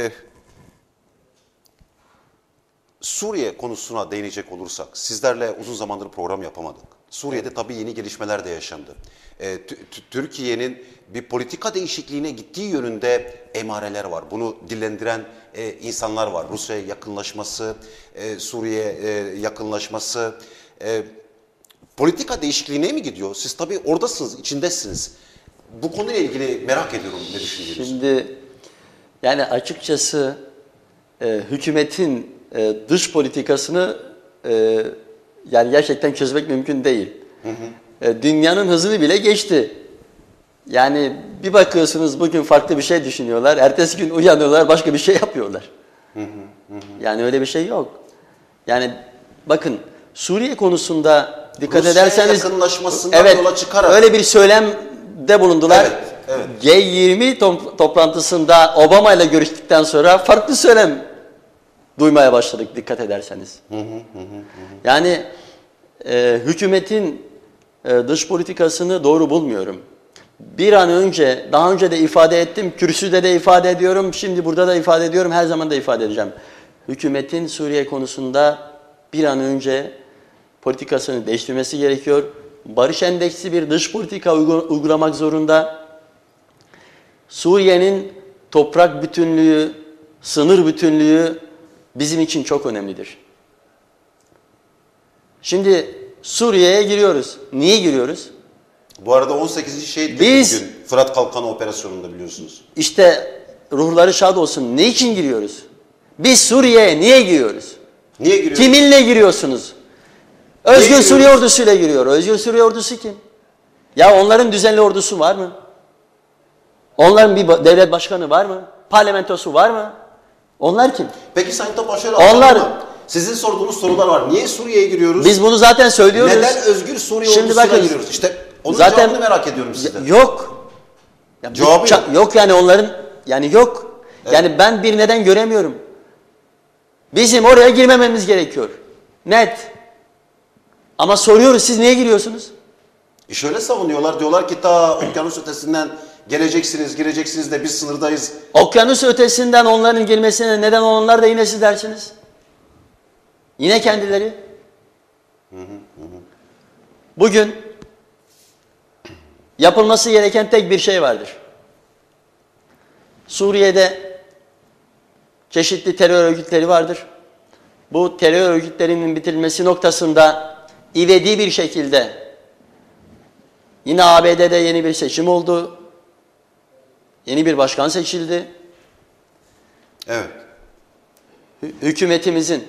Suriye konusuna değinecek olursak, sizlerle uzun zamandır program yapamadık. Suriye'de tabii yeni gelişmeler de yaşandı. Türkiye'nin bir politika değişikliğine gittiği yönünde emareler var. Bunu dillendiren insanlar var. Rusya'ya yakınlaşması, Suriye'ye yakınlaşması. Politika değişikliğine mi gidiyor? Siz tabii oradasınız, içindesiniz. Bu konuyla ilgili merak ediyorum, ne düşünüyorsunuz? Şimdi yani açıkçası hükümetin dış politikasını yani gerçekten çözmek mümkün değil. Dünyanın hızını bile geçti. Yani bir bakıyorsunuz bugün farklı bir şey düşünüyorlar, ertesi gün uyanıyorlar başka bir şey yapıyorlar. Yani öyle bir şey yok. Yani bakın Suriye konusunda dikkat Rusya ederseniz yakınlaşmasından yola çıkarak öyle bir söylemde bulundular. Evet. G20 toplantısında Obama ile görüştükten sonra farklı söylem duymaya başladık dikkat ederseniz. Yani hükümetin dış politikasını doğru bulmuyorum. Bir an önce, daha önce de ifade ettim, kürsüde de ifade ediyorum, şimdi burada da ifade ediyorum, her zaman da ifade edeceğim. Hükümetin Suriye konusunda bir an önce politikasını değiştirmesi gerekiyor. Barış endeksli bir dış politika uygulamak zorunda. Suriye'nin toprak bütünlüğü, sınır bütünlüğü bizim için çok önemlidir. Şimdi Suriye'ye giriyoruz. Niye giriyoruz? Bu arada 18. şehit Biz- bugün Fırat Kalkanı operasyonunda biliyorsunuz. İşte ruhları şad olsun. Ne için giriyoruz? Biz Suriye'ye niye giriyoruz? Niye giriyoruz? Kiminle giriyorsunuz? Özgür giriyoruz? Suriye ordusuyla giriyor. Özgür Suriye ordusu kim? Ya onların düzenli ordusu var mı? Onların bir devlet başkanı var mı? Parlamentosu var mı? Onlar kim? Peki Sayın Topal şöyle Onlar- anlatalım mı? Sizin sorduğunuz sorular var. Niye Suriye'ye giriyoruz? Biz bunu zaten söylüyoruz. Neden Özgür Suriye Şimdi ordusuna bakın, giriyoruz? İşte onun zaten- cevabını merak ediyorum sizden. Yok. Ya Cevabı yok. Yok yani onların yani yok. Yani ben bir neden göremiyorum. Bizim oraya girmememiz gerekiyor. Net. Ama soruyoruz siz niye giriyorsunuz? Şöyle savunuyorlar. Diyorlar ki ta okyanus ötesinden gireceksiniz de biz sınırdayız. Okyanus ötesinden onların girmesine neden olanlar da yine siz dersiniz. Yine kendileri. Bugün yapılması gereken tek bir şey vardır. Suriye'de çeşitli terör örgütleri vardır. Bu terör örgütlerinin bitirilmesi noktasında ivedi bir şekilde Yine ABD'de yeni bir seçim oldu. Yeni bir başkan seçildi. Evet. Hükümetimizin,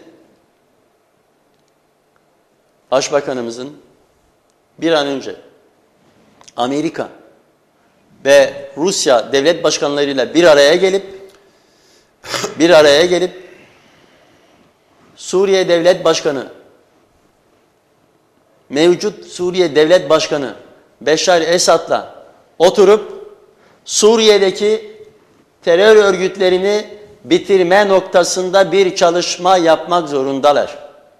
başbakanımızın bir an önce Amerika ve Rusya devlet başkanlarıyla bir araya gelip Suriye Devlet Başkanı, mevcut Suriye Devlet Başkanı Beşar Esad'la oturup Suriye'deki terör örgütlerini bitirme noktasında bir çalışma yapmak zorundalar.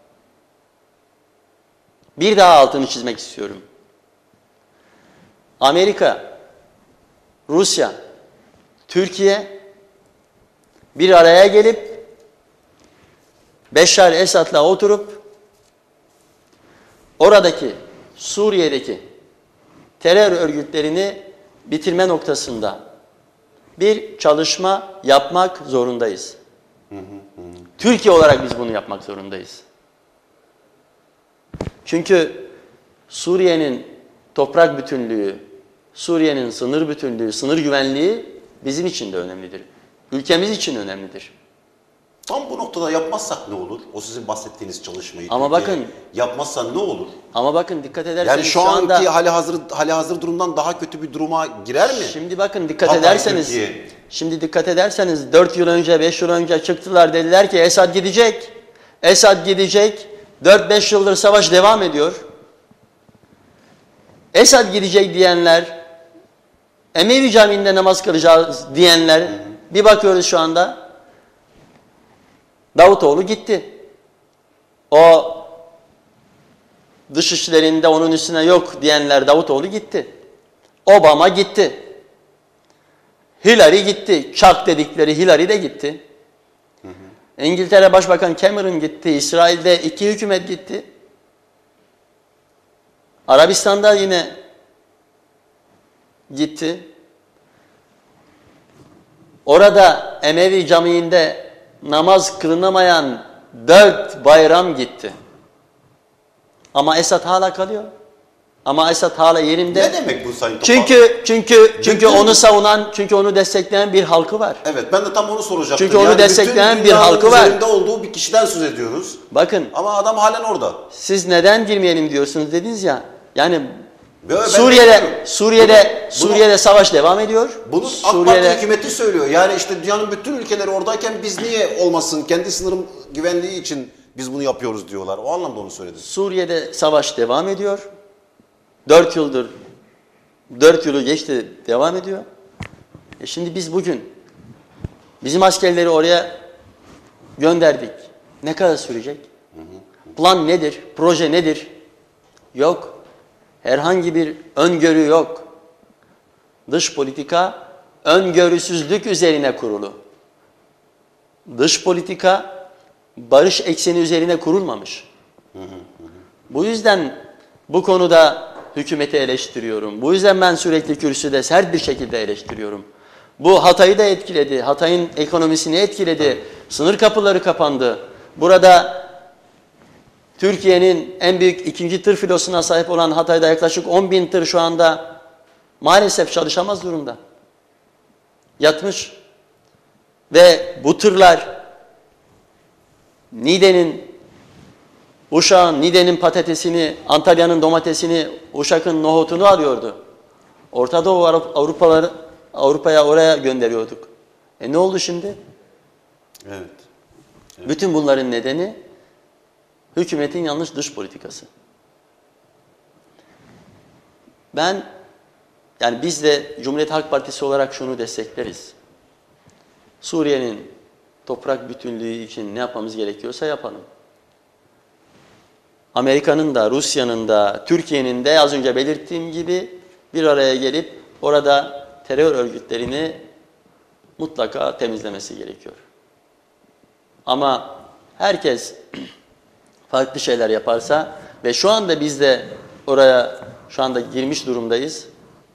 Bir daha altını çizmek istiyorum. Amerika, Rusya, Türkiye bir araya gelip Beşar Esad'la oturup oradaki Suriye'deki terör örgütlerini bitirme noktasında bir çalışma yapmak zorundayız. Türkiye olarak biz bunu yapmak zorundayız. Çünkü Suriye'nin toprak bütünlüğü, Suriye'nin sınır bütünlüğü, sınır güvenliği bizim için de önemlidir. Ülkemiz için önemlidir. Tam bu noktada yapmazsak ne olur? O sizin bahsettiğiniz çalışmayı. Ama Türkiye bakın- yapmazsan ne olur? Ama bakın dikkat ederseniz Yani şu anki anda hali hazır durumdan daha kötü bir duruma girer mi? şimdi bakın dikkat Hatay, ederseniz Türkiye. şimdi dikkat ederseniz 4 yıl önce 5 yıl önce çıktılar dediler ki Esad gidecek. Esad gidecek. 4-5 yıldır savaş devam ediyor. Esad gidecek diyenler, Emevi Camii'nde namaz kılacağız diyenler, bir bakıyoruz şu anda Davutoğlu gitti. O dışişlerinde onun üstüne yok diyenler Davutoğlu gitti. Obama gitti. Hillary gitti. Çak dedikleri Hillary de gitti. İngiltere Başbakan Cameron gitti. İsrail'de 2 hükümet gitti. Arabistan'da yine gitti. Orada Emevi Camii'nde namaz kılınamayan 4 bayram gitti. Ama Esad hala kalıyor. Ama Esad hala yerinde. Ne demek bu Sayın Topal? Çünkü onu savunan, çünkü onu destekleyen bir halkı var. Evet, ben de tam onu soracaktım. Çünkü onu destekleyen bir halkı var. Üzerinde olduğu bir kişiden söz ediyoruz. Bakın Ama adam halen orada. siz neden girmeyelim diyorsunuz dediniz ya. Yani Ve ben demiyorum. Suriye'de savaş devam ediyor. Bunu AK Parti hükümeti söylüyor. Yani işte dünyanın bütün ülkeleri oradayken biz niye olmasın? Kendi sınırım güvenliği için biz bunu yapıyoruz diyorlar. O anlamda onu söyledim. Suriye'de savaş devam ediyor. 4 yıldır, 4 yılı geçti devam ediyor. Şimdi biz bugün bizim askerleri oraya gönderdik. Ne kadar sürecek? Plan nedir? Proje nedir? Yok. Herhangi bir öngörü yok. Dış politika öngörüsüzlük üzerine kurulu. Dış politika barış ekseni üzerine kurulmamış. Bu yüzden bu konuda hükümeti eleştiriyorum. Bu yüzden ben sürekli kürsüde sert bir şekilde eleştiriyorum. Bu Hatay'ı da etkiledi. Hatay'ın ekonomisini etkiledi. Sınır kapıları kapandı. Burada Türkiye'nin en büyük 2. tır filosuna sahip olan Hatay'da yaklaşık 10.000 tır şu anda maalesef çalışamaz durumda. Yatmış. Ve bu tırlar Uşak'ın Niğde'nin patatesini, Antalya'nın domatesini, Uşak'ın nohutunu alıyordu. Orta Doğu Avrupa'ya oraya gönderiyorduk. Ne oldu şimdi? Evet. Bütün bunların nedeni hükümetin yanlış dış politikası. Yani biz de Cumhuriyet Halk Partisi olarak şunu destekleriz. Suriye'nin toprak bütünlüğü için ne yapmamız gerekiyorsa yapalım. Amerika'nın da, Rusya'nın da, Türkiye'nin de az önce belirttiğim gibi bir araya gelip orada terör örgütlerini mutlaka temizlemesi gerekiyor. Ama herkes farklı şeyler yaparsa ve şu anda biz de oraya şu anda girmiş durumdayız.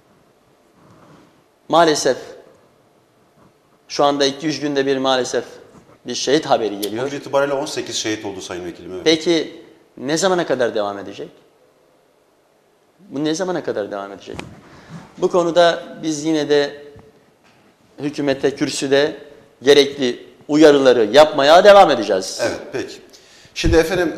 Maalesef şu anda 2-3 günde bir maalesef bir şehit haberi geliyor. Bugün itibariyle 18 şehit oldu Sayın Vekilim. Evet. Peki ne zamana kadar devam edecek? Bu ne zamana kadar devam edecek? Bu konuda biz yine de hükümete, kürsüde gerekli uyarıları yapmaya devam edeceğiz. Evet, peki. Şimdi efendim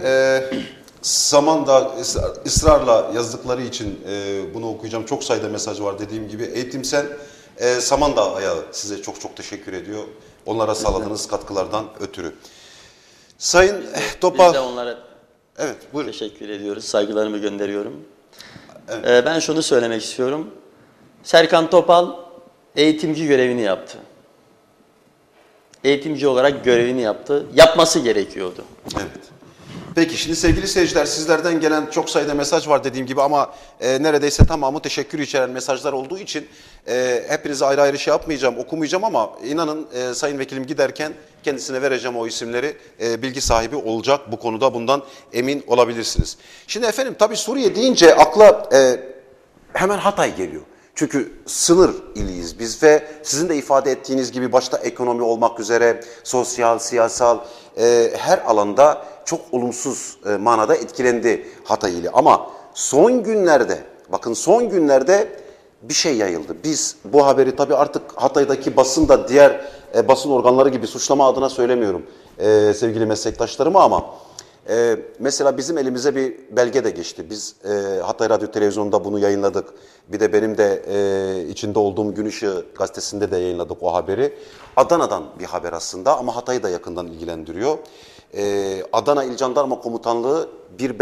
zamanda ısrarla yazdıkları için bunu okuyacağım. Çok sayıda mesaj var dediğim gibi. Eğitimsel Samandağ ayağı size çok çok teşekkür ediyor. Onlara sağladığınız katkılardan ötürü. Sayın Topal. Biz de onlara buyurun. teşekkür ediyoruz. Saygılarımı gönderiyorum. Evet. Ben şunu söylemek istiyorum. Serkan Topal eğitimci görevini yaptı. Eğitimci olarak görevini yaptı. Yapması gerekiyordu. Evet. Peki şimdi sevgili seyirciler, sizlerden gelen çok sayıda mesaj var dediğim gibi ama neredeyse tamamı teşekkür içeren mesajlar olduğu için hepinize ayrı ayrı şey yapmayacağım, okumayacağım ama inanın Sayın Vekilim giderken kendisine vereceğim o isimleri, bilgi sahibi olacak bu konuda, bundan emin olabilirsiniz. Şimdi efendim tabii Suriye deyince akla hemen Hatay geliyor. Çünkü sınır iliyiz biz ve sizin de ifade ettiğiniz gibi başta ekonomi olmak üzere sosyal, siyasal her alanda çok olumsuz manada etkilendi Hatay ili. Ama son günlerde, bakın son günlerde bir şey yayıldı. Biz bu haberi tabii artık Hatay'daki basın da diğer basın organları gibi suçlama adına söylemiyorum sevgili meslektaşlarıma ama mesela bizim elimize bir belge de geçti. Biz Hatay Radyo Televizyonu'nda bunu yayınladık. Bir de benim de içinde olduğum Gün Işığı gazetesinde de yayınladık o haberi. Adana'dan bir haber aslında ama Hatay'ı da yakından ilgilendiriyor. Adana İl Jandarma Komutanlığı bir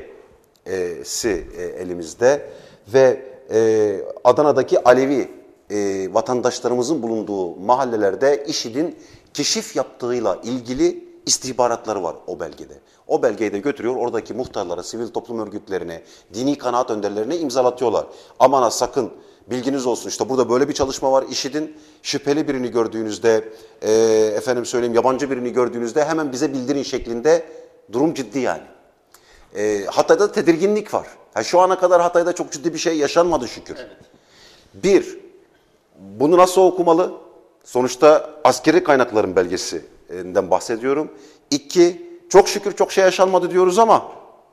belgesi elimizde ve Adana'daki Alevi vatandaşlarımızın bulunduğu mahallelerde IŞİD'in keşif yaptığıyla ilgili istihbaratları var o belgede. O belgeyi de götürüyor oradaki muhtarlara, sivil toplum örgütlerine, dini kanaat önderlerine imzalatıyorlar. Aman ha sakın bilginiz olsun işte burada böyle bir çalışma var. IŞİD'in şüpheli birini gördüğünüzde, efendim söyleyeyim yabancı birini gördüğünüzde hemen bize bildirin şeklinde durum ciddi yani. Hatay'da tedirginlik var. Şu ana kadar Hatay'da çok ciddi bir şey yaşanmadı şükür. Evet. Bir, bunu nasıl okumalı? Sonuçta askeri kaynakların belgesinden bahsediyorum. İki, çok şükür çok şey yaşanmadı diyoruz ama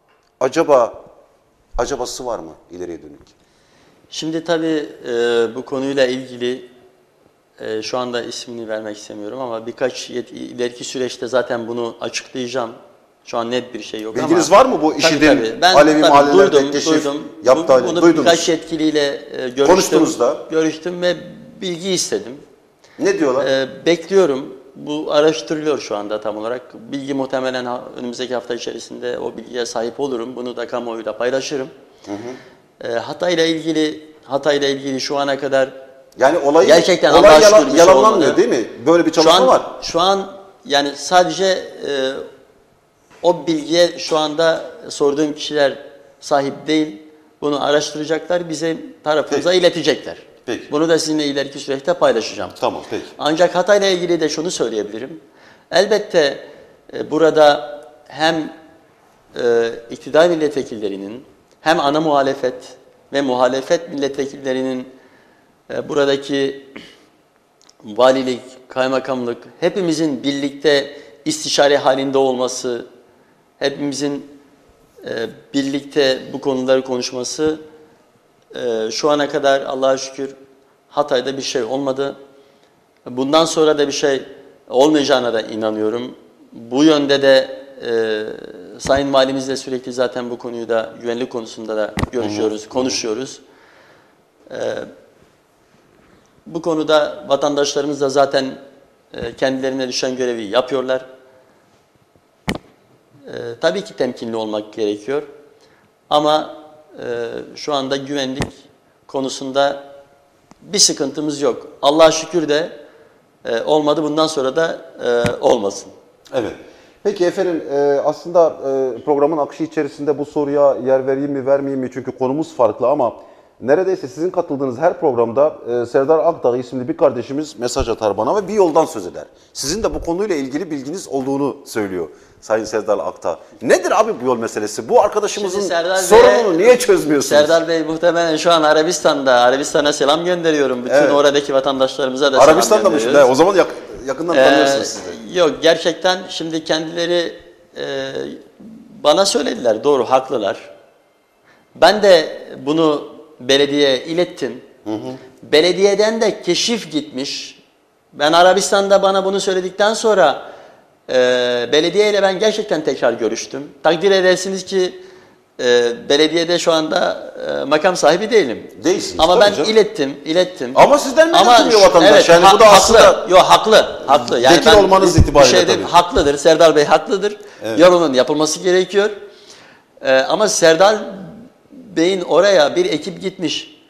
acabası var mı ileriye dönük? Şimdi tabii bu konuyla ilgili şu anda ismini vermek istemiyorum ama birkaç ileriki süreçte zaten bunu açıklayacağım. Şu an net bir şey yok ama. Bilginiz var mı bu IŞİD'in Alevi mahallelerde keşif yaptığı? Bunu birkaç yetkiliyle görüştüm ve bilgi istedim. Ne diyorlar? Bekliyorum. Bu araştırılıyor şu anda tam olarak. Bilgi muhtemelen önümüzdeki hafta içerisinde o bilgiye sahip olurum. Bunu da kamuoyuyla paylaşırım. Hatay'la ilgili şu ana kadar yani gerçekten olay yalanlanmıyor değil mi? Böyle bir çalışma var. Şu an yani sadece o bilgiye şu anda sorduğum kişiler sahip değil. Bunu araştıracaklar, bize tarafımıza iletecekler. Peki. Bunu da sizinle ileriki süreçte paylaşacağım. Tamam, peki. Ancak Hatay'la ilgili de şunu söyleyebilirim. Elbette burada hem iktidar milletvekillerinin hem ana muhalefet ve muhalefet milletvekillerinin buradaki valilik, kaymakamlık hepimizin birlikte istişare halinde olması, hepimizin birlikte bu konuları konuşması şu ana kadar Allah'a şükür Hatay'da bir şey olmadı. Bundan sonra da bir şey olmayacağına da inanıyorum. Bu yönde de Sayın Valimizle sürekli zaten bu konuyu da güvenlik konusunda da görüşüyoruz, konuşuyoruz. Bu konuda vatandaşlarımız da zaten kendilerine düşen görevi yapıyorlar. Tabii ki temkinli olmak gerekiyor. Ama şu anda güvenlik konusunda bir sıkıntımız yok. Allah'a şükür de olmadı. Bundan sonra da olmasın. Evet. Peki efendim aslında programın akışı içerisinde bu soruya yer vereyim mi vermeyeyim mi? Çünkü konumuz farklı ama neredeyse sizin katıldığınız her programda Serdar Akdağ isimli bir kardeşimiz mesaj atar bana ve bir yoldan söz eder. Sizin de bu konuyla ilgili bilginiz olduğunu söylüyor Sayın Serdar Akdağ. Nedir abi bu yol meselesi? Bu arkadaşımızın sorununu niye çözmüyorsunuz? Serdar Bey muhtemelen şu an Arabistan'da. Arabistan'a selam gönderiyorum. Bütün oradaki vatandaşlarımıza da Arabistan'da selam gönderiyoruz. Arabistan'da mı? O zaman yakından tanıyorsunuz siz de. Yok gerçekten şimdi kendileri bana söylediler. Doğru, haklılar. Ben de bunu belediyeye ilettim. Belediyeden de keşif gitmiş. Ben Arabistan'da bana bunu söyledikten sonra belediye ile ben gerçekten tekrar görüştüm. Takdir edersiniz ki belediyede şu anda makam sahibi değilim. Değilsiniz, ama ben tabii canım. ilettim. Ama sizden medet Ama umuyor vatandaş. evet, Yani bu da aslında haklı. Yani vekil ben olmanız bir itibariyle şeyde tabii. haklıdır. Serdar Bey haklıdır. Evet. Yolunun yapılması gerekiyor. Ama Serdar Bey'in oraya bir ekip gitmiş.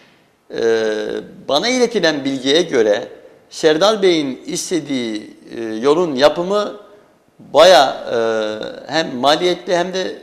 Bana iletilen bilgiye göre Serdar Bey'in istediği yolun yapımı baya hem maliyetli hem de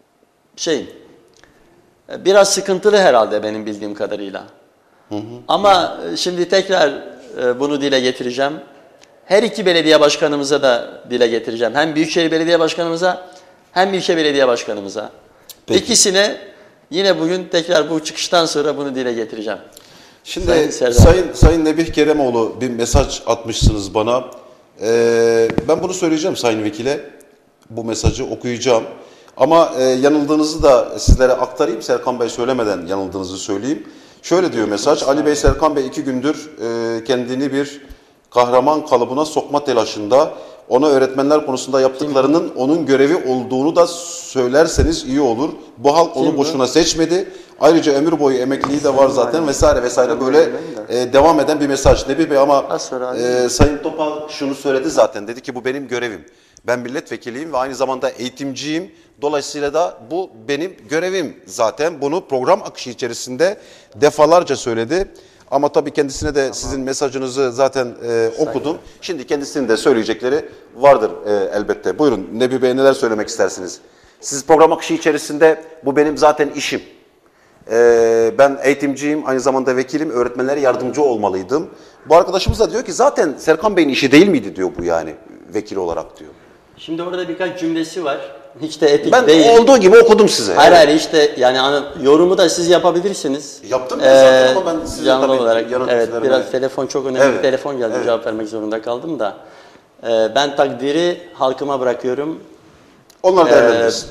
biraz sıkıntılı herhalde benim bildiğim kadarıyla. Ama şimdi tekrar bunu dile getireceğim. Her iki belediye başkanımıza da dile getireceğim. Hem Büyükşehir Belediye Başkanımıza hem İlçe Belediye Başkanımıza. Peki. İkisine yine bugün tekrar bu çıkıştan sonra bunu dile getireceğim. Şimdi Sayın Nebih Keremoğlu bir mesaj atmışsınız bana. Ben bunu söyleyeceğim Sayın Vekil'e. Bu mesajı okuyacağım. Ama yanıldığınızı da sizlere aktarayım. Serkan Bey söylemeden yanıldığınızı söyleyeyim. Şöyle diyor mesaj. Ali Bey, Serkan Bey 2 gündür kendini bir kahraman kalıbına sokma telaşında. Ona öğretmenler konusunda yaptıklarının onun görevi olduğunu da söylerseniz iyi olur. Bu halk onu boşuna seçmedi. Ayrıca ömür boyu emekliliği de var zaten vesaire vesaire böyle devam eden bir mesaj. Nebih Bey ama Sayın Topal şunu söyledi zaten. Dedi ki bu benim görevim. Ben milletvekiliyim ve aynı zamanda eğitimciyim. Dolayısıyla da bu benim görevim zaten. Bunu program akışı içerisinde defalarca söyledi. Ama tabii kendisine de sizin mesajınızı zaten okudum. Şimdi kendisinin de söyleyecekleri vardır elbette. Buyurun Nebih Bey, neler söylemek istersiniz? Siz program akışı içerisinde bu benim zaten işim. Ben eğitimciyim, aynı zamanda vekilim, öğretmenlere yardımcı olmalıydım. Bu arkadaşımız da diyor ki zaten Serkan Bey'in işi değil miydi diyor bu yani vekil olarak diyor. Şimdi orada birkaç cümlesi var. Hiç de etik Ben değil. olduğu gibi okudum size. Hayır işte yani yorumu da siz yapabilirsiniz. Yaptım ben zaten ama ben size canlı tabii olarak. Evet, biraz telefon çok önemli. Evet. Bir telefon geldi, Evet. cevap vermek zorunda kaldım da. Ben takdiri halkıma bırakıyorum. Onlar değerlendirsin.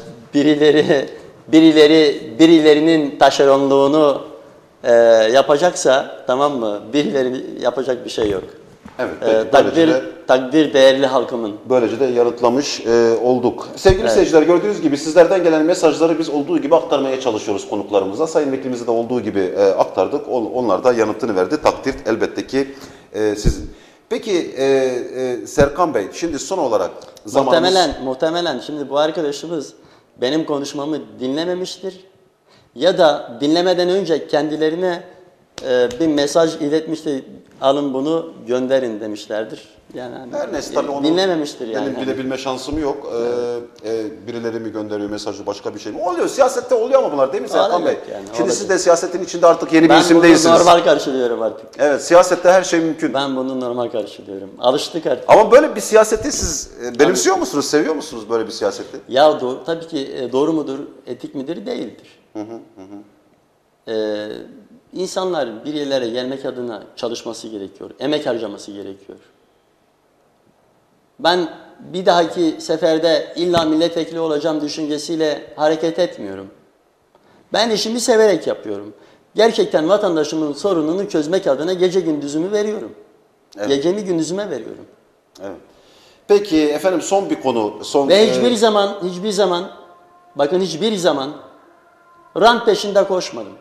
Birilerinin taşeronluğunu yapacaksa, tamam mı? Birileri yapacak bir şey yok. Evet, peki, takdir değerli halkımın. Böylece de yanıtlamış olduk. Sevgili seyirciler, gördüğünüz gibi sizlerden gelen mesajları biz olduğu gibi aktarmaya çalışıyoruz konuklarımıza. Sayın Vekilimize de olduğu gibi aktardık. Onlar da yanıtını verdi. Takdir elbette ki sizin. Peki Serkan Bey, şimdi son olarak zamanımız... Muhtemelen şimdi bu arkadaşımız benim konuşmamı dinlememiştir. Ya da dinlemeden önce kendilerine bir mesaj iletmiştir. Alın bunu gönderin demişlerdir. Yani her neyse tabii onu dinlememiştir yani. Benim bilebilme şansım yok. Birileri mi gönderiyor mesajı, başka bir şey mi? Oluyor. Siyasette oluyor ama bunlar değil mi Serkan Bey? Yani, şimdi siz de siyasetin içinde artık yeni bir isim değilsiniz. Ben bunu normal karşılıyorum artık. Evet, siyasette her şey mümkün. Ben bunu normal karşılıyorum. Alıştık artık. Ama böyle bir siyaseti siz benimsiyor musunuz, seviyor musunuz böyle bir siyaseti? Ya tabii ki doğru mudur, etik midir? Değildir. İnsanlar bir yerlere gelmek adına çalışması gerekiyor, emek harcaması gerekiyor. Ben bir dahaki seferde illa milletvekili olacağım düşüncesiyle hareket etmiyorum. Ben işimi severek yapıyorum. Gerçekten vatandaşımın sorununu çözmek adına gece gündüzümü veriyorum. Evet. Gecemi gündüzüme veriyorum. Evet. Peki efendim son bir konu. Ve hiçbir zaman rant peşinde koşmadım.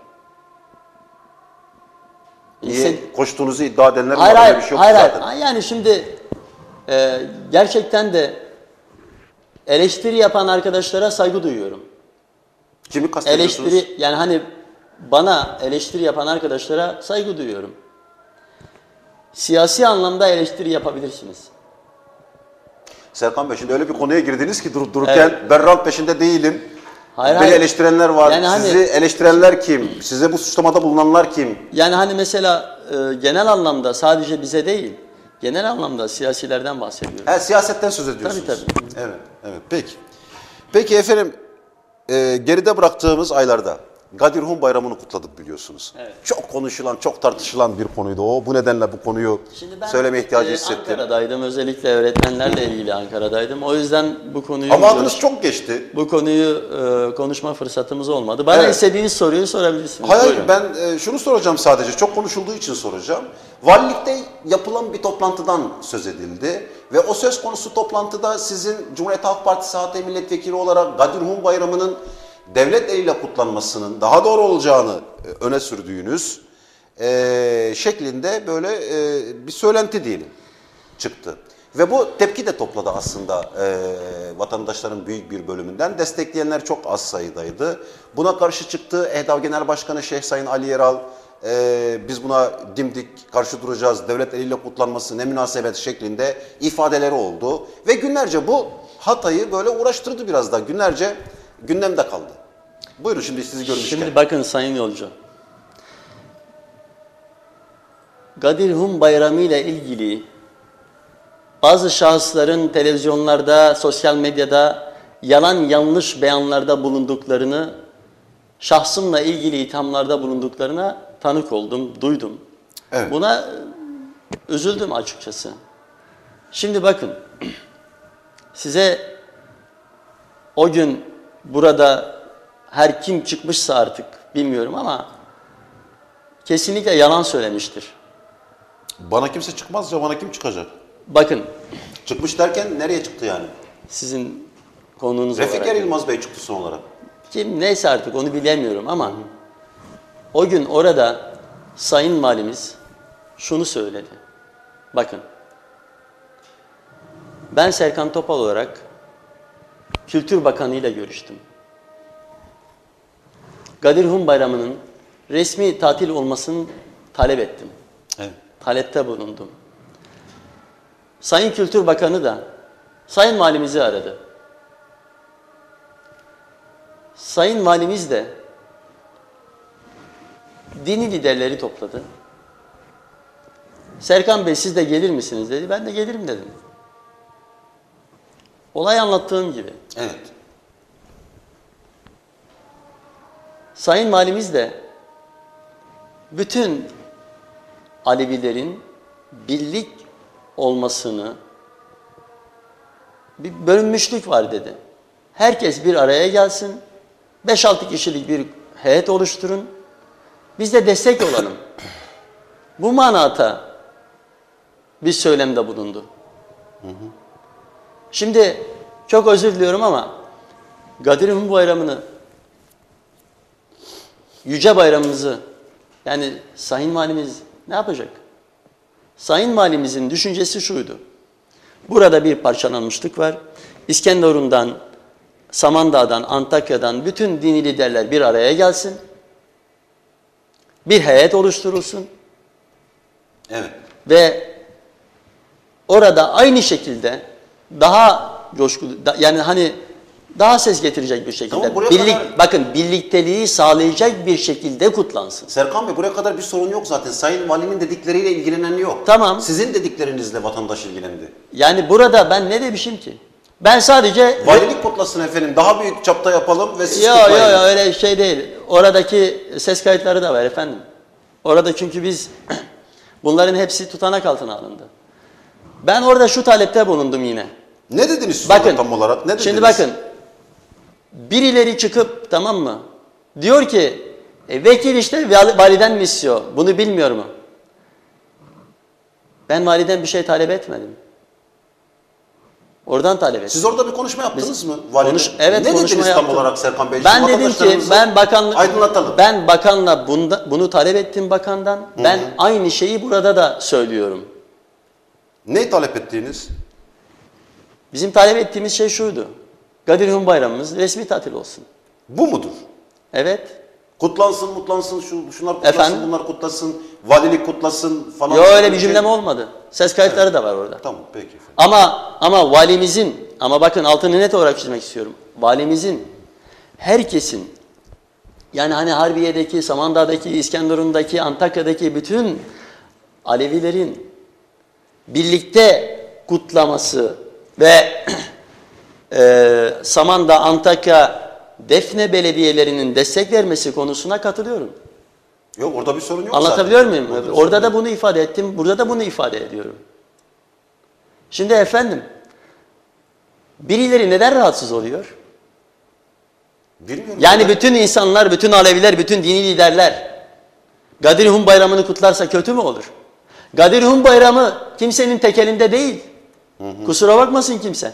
Niye koştuğunuzu iddia edenler var, öyle bir şey yok zaten. Hayır. Yani şimdi gerçekten de eleştiri yapan arkadaşlara saygı duyuyorum. Kimi kastediyorsunuz? Yani hani bana eleştiri yapan arkadaşlara saygı duyuyorum. Siyasi anlamda eleştiri yapabilirsiniz. Serkan Bey, şimdi öyle bir konuya girdiniz ki dururken ben rant peşinde değilim. Beni eleştirenler var. Yani sizi eleştirenler kim? Size bu suçlamada bulunanlar kim? Yani hani mesela genel anlamda sadece bize değil, genel anlamda siyasilerden bahsediyorum. Siyasetten söz ediyorsunuz. Tabii. Evet. Peki. Peki efendim, geride bıraktığımız aylarda Gadir Hun Bayramı'nı kutladık biliyorsunuz. Evet. Çok konuşulan, çok tartışılan bir konuydu o. Bu nedenle bu konuyu Şimdi ben söyleme ihtiyacı hissettim. Ankara'daydım. Özellikle öğretmenlerle ilgili Ankara'daydım. O yüzden bu konuyu Ama adınız çok geçti. bu konuyu konuşma fırsatımız olmadı. Bana Evet. istediğiniz soruyu sorabilirsiniz. Hayır, Buyurun. ben şunu soracağım sadece. Çok konuşulduğu için soracağım. Valilikte yapılan bir toplantıdan söz edildi. Ve o söz konusu toplantıda sizin Cumhuriyet Halk Partisi Hatay Milletvekili olarak Gadir Hun Bayramı'nın devlet eliyle kutlanmasının daha doğru olacağını öne sürdüğünüz şeklinde böyle bir söylenti diyelim çıktı. Ve bu tepki de topladı aslında vatandaşların büyük bir bölümünden. Destekleyenler çok az sayıdaydı. Buna karşı çıktı EHDAV Genel Başkanı Şeyh Sayın Ali Yeral, biz buna dimdik karşı duracağız, devlet eliyle kutlanması ne münasebet şeklinde ifadeleri oldu. Ve günlerce bu Hatay'ı böyle uğraştırdı biraz da. Günlerce gündemde kaldı. Buyurun şimdi sizi görmüşken. Şimdi bakın Sayın Yolcu. Gadir Hun Bayramı ile ilgili bazı şahısların televizyonlarda, sosyal medyada yalan yanlış beyanlarda bulunduklarını, şahsımla ilgili ithamlarda bulunduklarına tanık oldum, duydum. Evet. Buna üzüldüm açıkçası. Şimdi bakın, size o gün burada her kim çıkmışsa artık bilmiyorum ama kesinlikle yalan söylemiştir. Bana kimse çıkmaz ya, bana kim çıkacak? Bakın, Çıkmış derken nereye çıktı yani? sizin konunuz Refik olarak. Yılmaz Bey çıktı son olarak. Kim neyse artık onu bilemiyorum ama o gün orada Sayın Valimiz şunu söyledi. Bakın, ben Serkan Topal olarak Kültür Bakanı ile görüştüm. Gadir Hun Bayramı'nın resmi tatil olmasını talep ettim. Evet. Talepte bulundum. Sayın Kültür Bakanı da Sayın Valimizi aradı. Sayın Valimiz de dini liderleri topladı. Serkan Bey siz de gelir misiniz dedi. Ben de gelirim dedim. Olay anlattığım gibi. Evet. Sayın Valimiz de bütün Alevilerin birlik olmasını, bir bölünmüşlük var dedi. Herkes bir araya gelsin, 5-6 kişilik bir heyet oluşturun, biz de destek olalım. Bu manada bir söylemde bulundu. Şimdi çok özür diliyorum ama Gadir Hun Bayramı'nı, Yüce Bayramımızı, yani Sayın Valimiz ne yapacak? Sayın Valimizin düşüncesi şuydu. Burada bir parçalanmışlık var. İskenderun'dan, Samandağ'dan, Antakya'dan bütün dini liderler bir araya gelsin. Bir heyet oluşturulsun. Evet. Ve orada aynı şekilde daha coşkulu, yani hani daha ses getirecek bir şekilde, Tamam, buraya kadar- bakın birlikteliği sağlayacak bir şekilde kutlansın. Serkan Bey, buraya kadar bir sorun yok zaten. Sayın Valinin dedikleriyle ilgilenen yok. Tamam. Sizin dediklerinizle vatandaş ilgilendi. Yani burada ben ne demişim ki? Ben sadece... Valilik kutlasın efendim. Daha büyük çapta yapalım ve siz Yok kutlayın. öyle şey değil. Oradaki ses kayıtları da var efendim. Orada çünkü biz bunların hepsi tutanak altına alındı. Ben orada şu talepte bulundum yine. Ne dediniz siz Bakın, orada tam olarak? Ne dediniz? şimdi bakın. Birileri çıkıp tamam mı? Diyor ki vekil işte validen mi istiyor? Bunu bilmiyor mu? Ben validen bir şey talep etmedim. Oradan talep ettim. Siz orada bir konuşma yaptınız mı? Valide? Evet, ne konuşma dediniz tam yaptım. olarak Serkan Bey? Ben Şimdi dedim ki vatandaşlarımızı ben bakanlık aydınlatalım. ben bakanla bunu talep ettim bakandan. Ben aynı şeyi burada da söylüyorum. Ne talep ettiğiniz? Bizim talep ettiğimiz şey şuydu. Gadir Hun Bayramımız resmi tatil olsun. Bu mudur? Evet. Kutlansın, mutlansın, şunlar kutlasın, Efendim? bunlar kutlasın, valilik kutlasın falan. Yok öyle bir cümlem olmadı. Ses kayıtları da var orada. Tamam, peki efendim. Ama valimizin, ama bakın altını net olarak çizmek istiyorum. Valimizin, herkesin, yani hani Harbiye'deki, Samandağ'daki, İskenderun'daki, Antakya'daki bütün Alevilerin birlikte kutlaması ve Samandağ, Antakya Defne belediyelerinin destek vermesi konusuna katılıyorum. Yok, orada bir sorun yok Anlatabiliyor zaten. muyum? bir Orada sorun da yok. bunu ifade ettim, burada da bunu ifade ediyorum. Şimdi efendim, birileri neden rahatsız oluyor? Bilmiyorum. Yani bütün insanlar, bütün Aleviler, bütün dini liderler Gadir Hum Bayramı'nı kutlarsa kötü mü olur? Gadir Hum Bayramı kimsenin tek elinde değil. Kusura bakmasın kimse.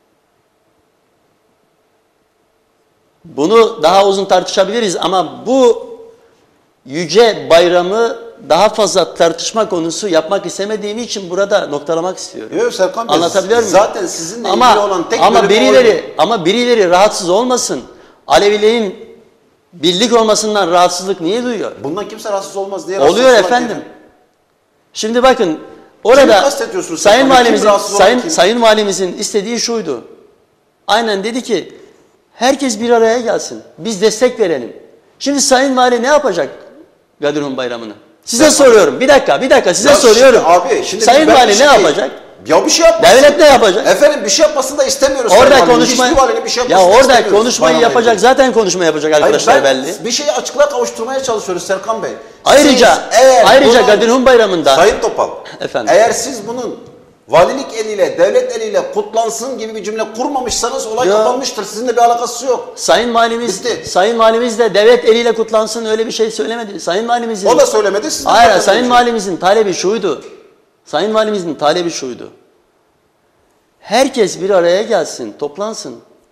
Bunu daha uzun tartışabiliriz ama bu yüce bayramı daha fazla tartışma konusu yapmak istemediğim için burada noktalamak istiyorum. Yok Serkan Bey, Anlatabiliyor muyum? zaten sizinle ilgili olan tek ama bölüm birileri rahatsız olmasın. Alevilerin birlik olmasından rahatsızlık niye duyuyor? bundan kimse rahatsız olmaz diye. rahatsız Oluyor olan efendim. kim? Şimdi bakın Kimi orada kastediyorsunuz Sayın Serkan Bey? Kim Valimizin rahatsız olan kim? Sayın Valimizin istediği şuydu. Aynen dedi ki herkes bir araya gelsin. Biz destek verelim. Şimdi Sayın Vali ne yapacak Gadir Hum Bayramı'nı? Size soruyorum. Bir dakika size Ya soruyorum. şimdi Sayın ben Vali bir ne şey- yapacak? Ya bir şey yapmasın. Devlet ne yapacak? Efendim bir şey yapmasını da istemiyoruz. Orada Sayın Valim. konuşmayı Hiçbir valinin bir şey ya yapmasını orada istemiyoruz. konuşmayı Bayram yapacak Bey'le. zaten konuşma yapacak arkadaşlar Hayır, belli. bir şeyi açıklığa kavuşturmaya çalışıyoruz Serkan Bey. Ayrıca Siz eğer bunu- Gadir Hum Bayramı'nda Sayın Topal, Efendim? eğer siz bunun valilik eliyle, devlet eliyle kutlansın gibi bir cümle kurmamışsanız olay Ya. kapanmıştır. Sizinle bir alakası yok. Sayın Valimiz Bitti. Sayın Valimiz de devlet eliyle kutlansın öyle bir şey söylemedi. Sayın Valimizin O da söylemedi. Siz de Hayır, zaten Sayın öyle Valimizin talebi şuydu. Sayın Valimizin talebi şuydu. Herkes bir araya gelsin, toplansın.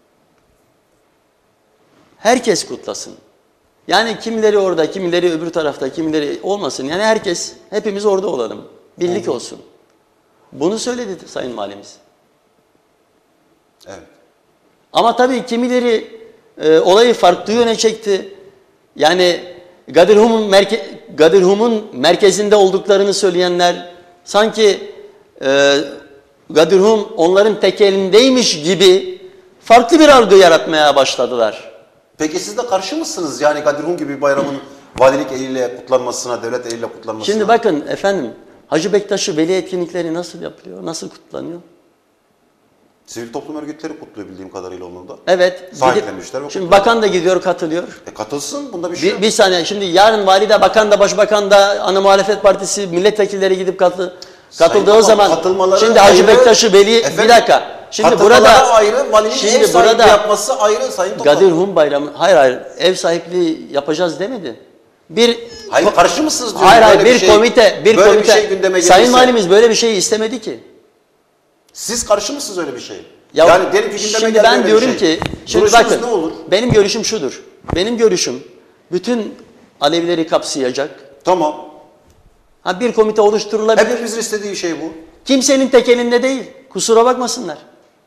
Herkes kutlasın. Yani kimileri orada, kimileri öbür tarafta, kimileri olmasın. Yani herkes, hepimiz orada olalım. Birlik olsun. Bunu söyledi Sayın Valimiz. Evet. Ama tabii kimileri olayı farklı yöne çekti. Yani Gadir Hum'un merkezinde olduklarını söyleyenler sanki Gadir Hum onların tek elindeymiş gibi farklı bir algı yaratmaya başladılar. Peki siz de karşı mısınız? Yani Gadir Hum gibi bir bayramın valilik eliyle kutlanmasına, devlet eliyle kutlanmasına. Şimdi bakın efendim, Hacı Bektaş'ı veli etkinlikleri nasıl yapılıyor, nasıl kutlanıyor? Sivil toplum örgütleri kutluyor bildiğim kadarıyla onu da. Evet. Sahiplenmişler ve Şimdi kutluyor. bakan da gidiyor, katılıyor. Katılsın, bunda bir şey yok. Bir saniye, şimdi yarın vali de, bakan da, başbakan da, ana muhalefet partisi milletvekilleri gidip katıldığı Sayın zaman katılmaları şimdi Hacı ayrı, Bektaş'ı veli efendim, bir dakika. Şimdi katılmaları burada ayrı, valinin ev şimdi sahibi burada yapması ayrı Sayın Topal. Gadir Hum Bayramı hayır ev sahipliği yapacağız demedi. Hayır, karşı mısınız diyorum. Hayır Böyle bir komite böyle bir şey gündeme Sayın gelirse. Valimiz böyle bir şey istemedi ki. Siz karşı mısınız öyle bir şey? Ya Yani diyelim ki gündeme şimdi geldi ben öyle bir diyorum şey. ki şimdi Duruşunuz bakın ne olur? benim görüşüm şudur. Benim görüşüm bütün Alevileri kapsayacak. Tamam. Ha, bir komite oluşturulabilir. Hepimizin istediği şey bu. Kimsenin tek elinde değil. Kusura bakmasınlar.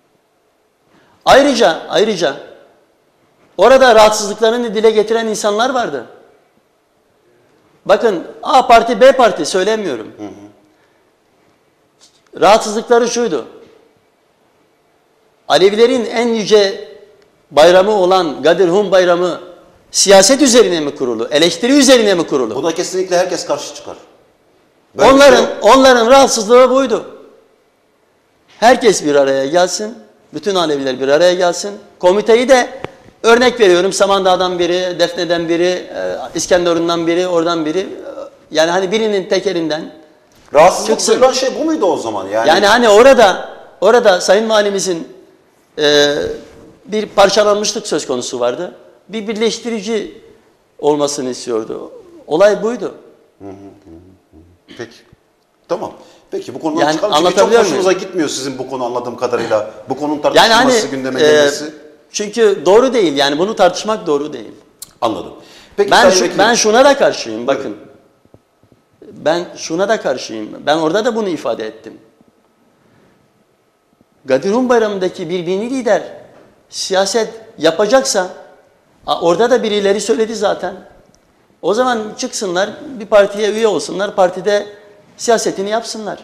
Ayrıca orada rahatsızlıklarını dile getiren insanlar vardı. Bakın A parti B parti söylemiyorum. Rahatsızlıkları şuydu. Alevilerin en yüce bayramı olan Gadir Hum Bayramı siyaset üzerine mi kurulu? Eleştiri üzerine mi kurulu? Buna kesinlikle herkes karşı çıkar. Böyle bir şey yok. Onların rahatsızlığı buydu. Herkes bir araya gelsin. Bütün Aleviler bir araya gelsin. Komiteyi de örnek veriyorum. Samandağ'dan biri, Defne'den biri, İskenderun'dan biri, oradan biri. Yani hani birinin tek elinden. Rahatsızlık çıksın. duyulan şey bu muydu o zaman? Yani hani orada Sayın Valimizin bir parçalanmışlık söz konusu vardı. Bir birleştirici olmasını istiyordu. Olay buydu. Peki. Tamam. Peki bu konudan Yani çıkalım. Çünkü çok anlatabiliyor hoşunuza muyum? gitmiyor sizin bu konu anladığım kadarıyla. Bu konunun Yani tartışılması, hani gündeme gelmesi. çünkü doğru değil. Yani bunu tartışmak doğru değil. Anladım. Peki Ben Sayın Vekilim- ben şuna da karşıyım. Bakın. Ben şuna da karşıyım. Ben orada da bunu ifade ettim. Gadir Hum Bayramı'ndaki bir dini lider siyaset yapacaksa orada da birileri söyledi zaten. O zaman çıksınlar, bir partiye üye olsunlar, partide siyasetini yapsınlar.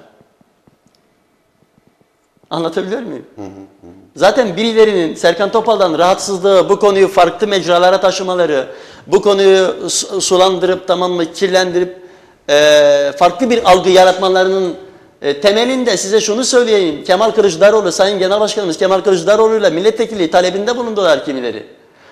Anlatabiliyor muyum? Zaten birilerinin Serkan Topal'dan rahatsızlığı, bu konuyu farklı mecralara taşımaları, bu konuyu sulandırıp tamam mı kirlendirip farklı bir algı yaratmalarının temelinde size şunu söyleyeyim. Sayın Genel Başkanımız Kemal Kılıçdaroğlu ile milletvekili talebinde bulundular kimileri.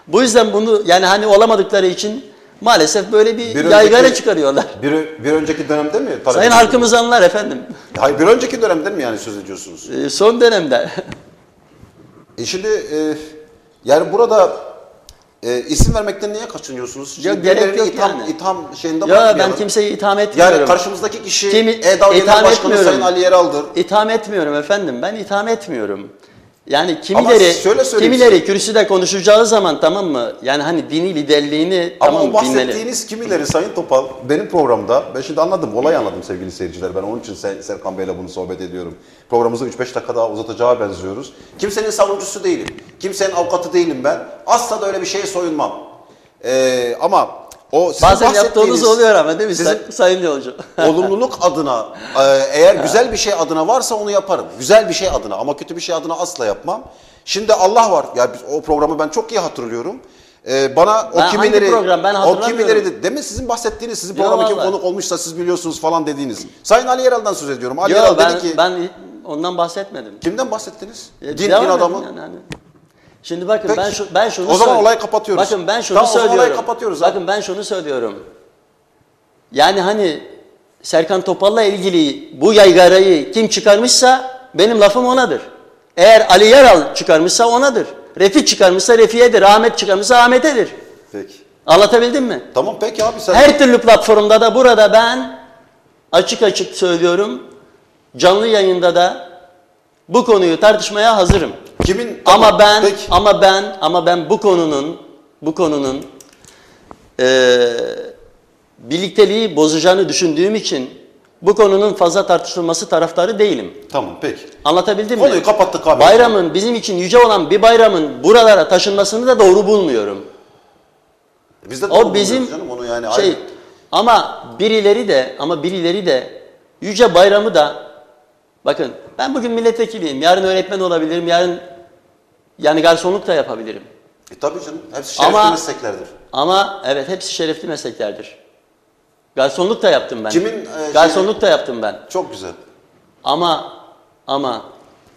Bu yüzden bunu yani hani olamadıkları için maalesef böyle bir Bir yaygara önceki- çıkarıyorlar. Bir önceki dönemde mi? talep Sayın ediyordunuz? halkımız anlar efendim. Hayır, bir önceki dönemde mi yani söz ediyorsunuz? Son dönemde. Şimdi yani burada isim vermekten niye kaçınıyorsunuz? Şimdi Yok, gerek birilerini yok itham, yani. itham şeyinde Ya bırakmayalım. ben kimseyi itham etmiyorum. Yani karşımızdaki kişi Kimi EDA itham Genel Başkanı etmiyorum. Sayın Ali Yeral'dır. İtham etmiyorum efendim. Ben itham etmiyorum. Yani Ama kimileri şöyle söyleyeyim kimileri kürsüde konuşacağı zaman tamam mı? Yani hani dini liderliğini Ama tamam o bilmeli. bahsettiğiniz kimileri Sayın Topal benim programda, ben şimdi anladım, olayı anladım sevgili seyirciler. Ben onun için Serkan Bey'le bunu sohbet ediyorum. Programımızı 3-5 dakika daha uzatacağı benziyoruz. Kimsenin savunucusu değilim. Kimsenin avukatı değilim ben. Asla da öyle bir şeye soyunmam. Ama o sizin Bazen yaptığınız bahsettiğiniz oluyor ama değil mi sizin sayın yolcu? olumluluk adına eğer güzel bir şey adına varsa onu yaparım. Güzel bir şey adına ama kötü bir şey adına asla yapmam. Şimdi Allah var. Ya o programı ben çok iyi hatırlıyorum. Bana o Ben kimileri hangi program? Ben o hatırlamıyorum. kimileri de, demin sizin bahsettiğiniz sizin Yo, programa kim vallahi. konuk olmuşsa siz biliyorsunuz falan dediğiniz. Sayın Ali Yeral'dan söz ediyorum. Ali Yok Yeral ben, dedi ki ben ondan bahsetmedim. kimden bahsettiniz? Din Devam edin adamı. yani. Şimdi bakın Peki. ben şunu O zaman söyle- olayı kapatıyoruz. Bakın ben şunu Tamam, o zaman söylüyorum. olayı kapatıyoruz abi. Bakın ben şunu söylüyorum. Yani hani Serkan Topal'la ilgili bu yaygarayı kim çıkarmışsa benim lafım onadır. Eğer Ali Yeral çıkarmışsa onadır. Refik çıkarmışsa Refik'edir. Ahmet çıkarmışsa Ahmet'edir. Peki. Anlatabildim mi? Tamam peki abi sen Her türlü platformda da burada ben açık açık söylüyorum. Canlı yayında da bu konuyu tartışmaya hazırım. kimin Ama ben peki. ama ben bu konunun birlikteliği bozacağını düşündüğüm için bu konunun fazla tartışılması taraftarı değilim. Tamam peki. Anlatabildim mi? Konuyu kapattık abi. Bayramın bizim için yüce olan bir bayramın buralara taşınmasını da doğru bulmuyorum. Biz de O doğru bizim buluyoruz canım onu yani şey ayrı. ama birileri de yüce bayramı da bakın ben bugün milletvekiliyim. Yarın öğretmen olabilirim. Yarın yani garsonluk da yapabilirim. Tabii canım hepsi şerefli Ama- mesleklerdir. Ama evet hepsi şerefli mesleklerdir. Garsonluk da yaptım ben. Kimin, Garsonluk da yaptım ben. Çok güzel. Ama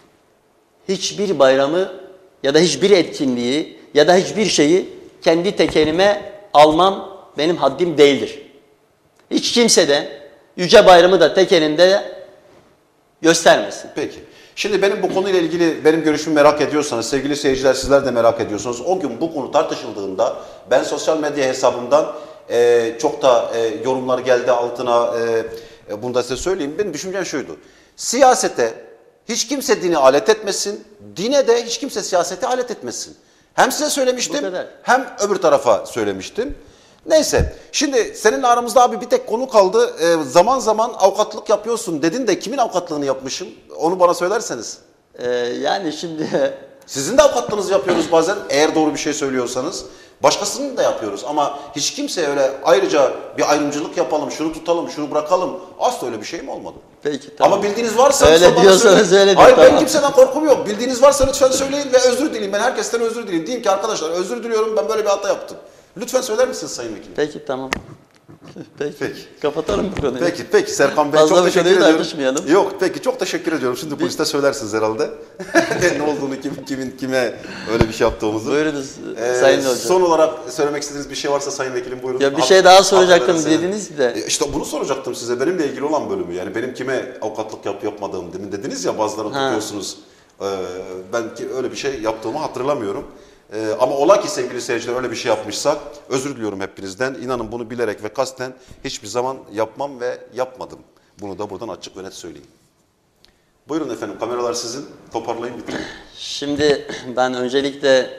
hiçbir bayramı ya da hiçbir etkinliği ya da hiçbir şeyi kendi tekelime almam benim haddim değildir. Hiç kimse de yüce bayramı da tek elinde göstermesin. Peki. Şimdi benim bu konuyla ilgili benim görüşümü merak ediyorsanız, sevgili seyirciler sizler de merak ediyorsunuz. O gün bu konu tartışıldığında ben sosyal medya hesabımdan çok da yorumlar geldi altına. Bunu da size söyleyeyim. Benim düşüncem şuydu. Siyasete hiç kimse dini alet etmesin. Dine de hiç kimse siyasete alet etmesin. Hem size söylemiştim Bu kadar. hem öbür tarafa söylemiştim. Neyse. Şimdi seninle aramızda abi bir tek konu kaldı. Zaman zaman avukatlık yapıyorsun dedin de kimin avukatlığını yapmışım? Onu bana söylerseniz. Yani şimdi Sizin de avukatlığınızı yapıyoruz bazen eğer doğru bir şey söylüyorsanız. Başkasının da yapıyoruz ama hiç kimse öyle ayrıca bir ayrımcılık yapalım, şunu tutalım, şunu bırakalım. Asla öyle bir şey mi olmadı? peki tamam. Ama bildiğiniz varsa Öyle lütfen bana diyorsanız söyleyin. öyle de Hayır tamam. ben kimseden korkum yok. Bildiğiniz varsa lütfen söyleyin ve özür dileyin. Ben herkesten özür dileyim. Diyeyim ki arkadaşlar özür diliyorum ben böyle bir hata yaptım. Lütfen söyler misiniz Sayın Vekilim? Peki tamam. Peki. Peki. Kapatalım bu konuyu. Peki Serkan Bey Fazla çok bir teşekkür konuyu ediyorum. tartışmayalım. Yok peki çok teşekkür ediyorum. Şimdi poliste söylersiniz herhalde. Ne olduğunu kime öyle bir şey yaptığımızı. Buyurunuz Sayın Hocam. Son olarak söylemek istediğiniz bir şey varsa Sayın Vekilim buyurun. Ya bir şey daha soracaktım Affedersiniz. dediniz de. İşte bunu soracaktım size. Benimle ilgili olan bölümü. Yani benim kime avukatlık yapmadığım demin dediniz ya bazıları tutuyorsunuz. Ben ki öyle bir şey yaptığımı hatırlamıyorum. Ama ola ki sevgili seyirciler öyle bir şey yapmışsak özür diliyorum hepinizden. İnanın bunu bilerek ve kasten hiçbir zaman yapmam ve yapmadım. Bunu da buradan açık ve net söyleyeyim. Buyurun efendim kameralar sizin. Toparlayın lütfen. Şimdi ben öncelikle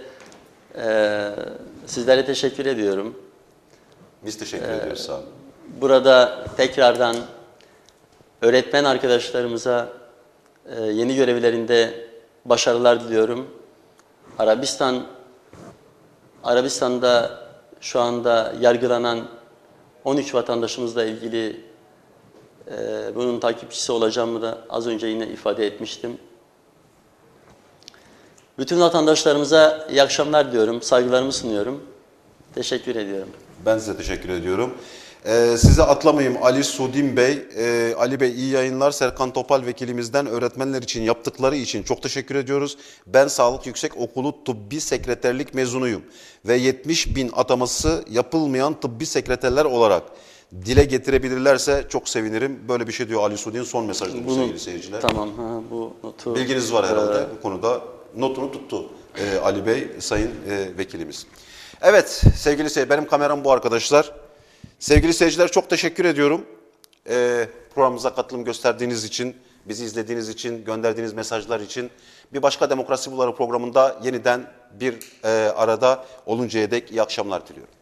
sizlere teşekkür ediyorum. Biz teşekkür ediyoruz sağ olun. Burada tekrardan öğretmen arkadaşlarımıza yeni görevlerinde başarılar diliyorum. Arabistan'da şu anda yargılanan 13 vatandaşımızla ilgili bunun takipçisi olacağımı da az önce yine ifade etmiştim. Bütün vatandaşlarımıza iyi akşamlar diyorum, saygılarımı sunuyorum. Teşekkür ediyorum. Ben size teşekkür ediyorum. Size atlamayayım Ali Sudim Bey. Ali Bey iyi yayınlar. Serkan Topal vekilimizden öğretmenler için yaptıkları için çok teşekkür ediyoruz. Ben Sağlık Yüksekokulu Tıbbi Sekreterlik mezunuyum. Ve 70 bin ataması yapılmayan tıbbi sekreterler olarak dile getirebilirlerse çok sevinirim. Böyle bir şey diyor Ali Sudi'nin son mesajı bu sevgili seyirciler. Tamam, bu notu... Bilginiz var herhalde bu konuda. Notunu tuttu Ali Bey, sayın vekilimiz. Evet sevgili seyirciler, benim kameram bu arkadaşlar. Sevgili seyirciler çok teşekkür ediyorum. Programımıza katılım gösterdiğiniz için, bizi izlediğiniz için, gönderdiğiniz mesajlar için. Bir başka Demokrasi Bulvarı programında yeniden bir arada oluncaya dek iyi akşamlar diliyorum.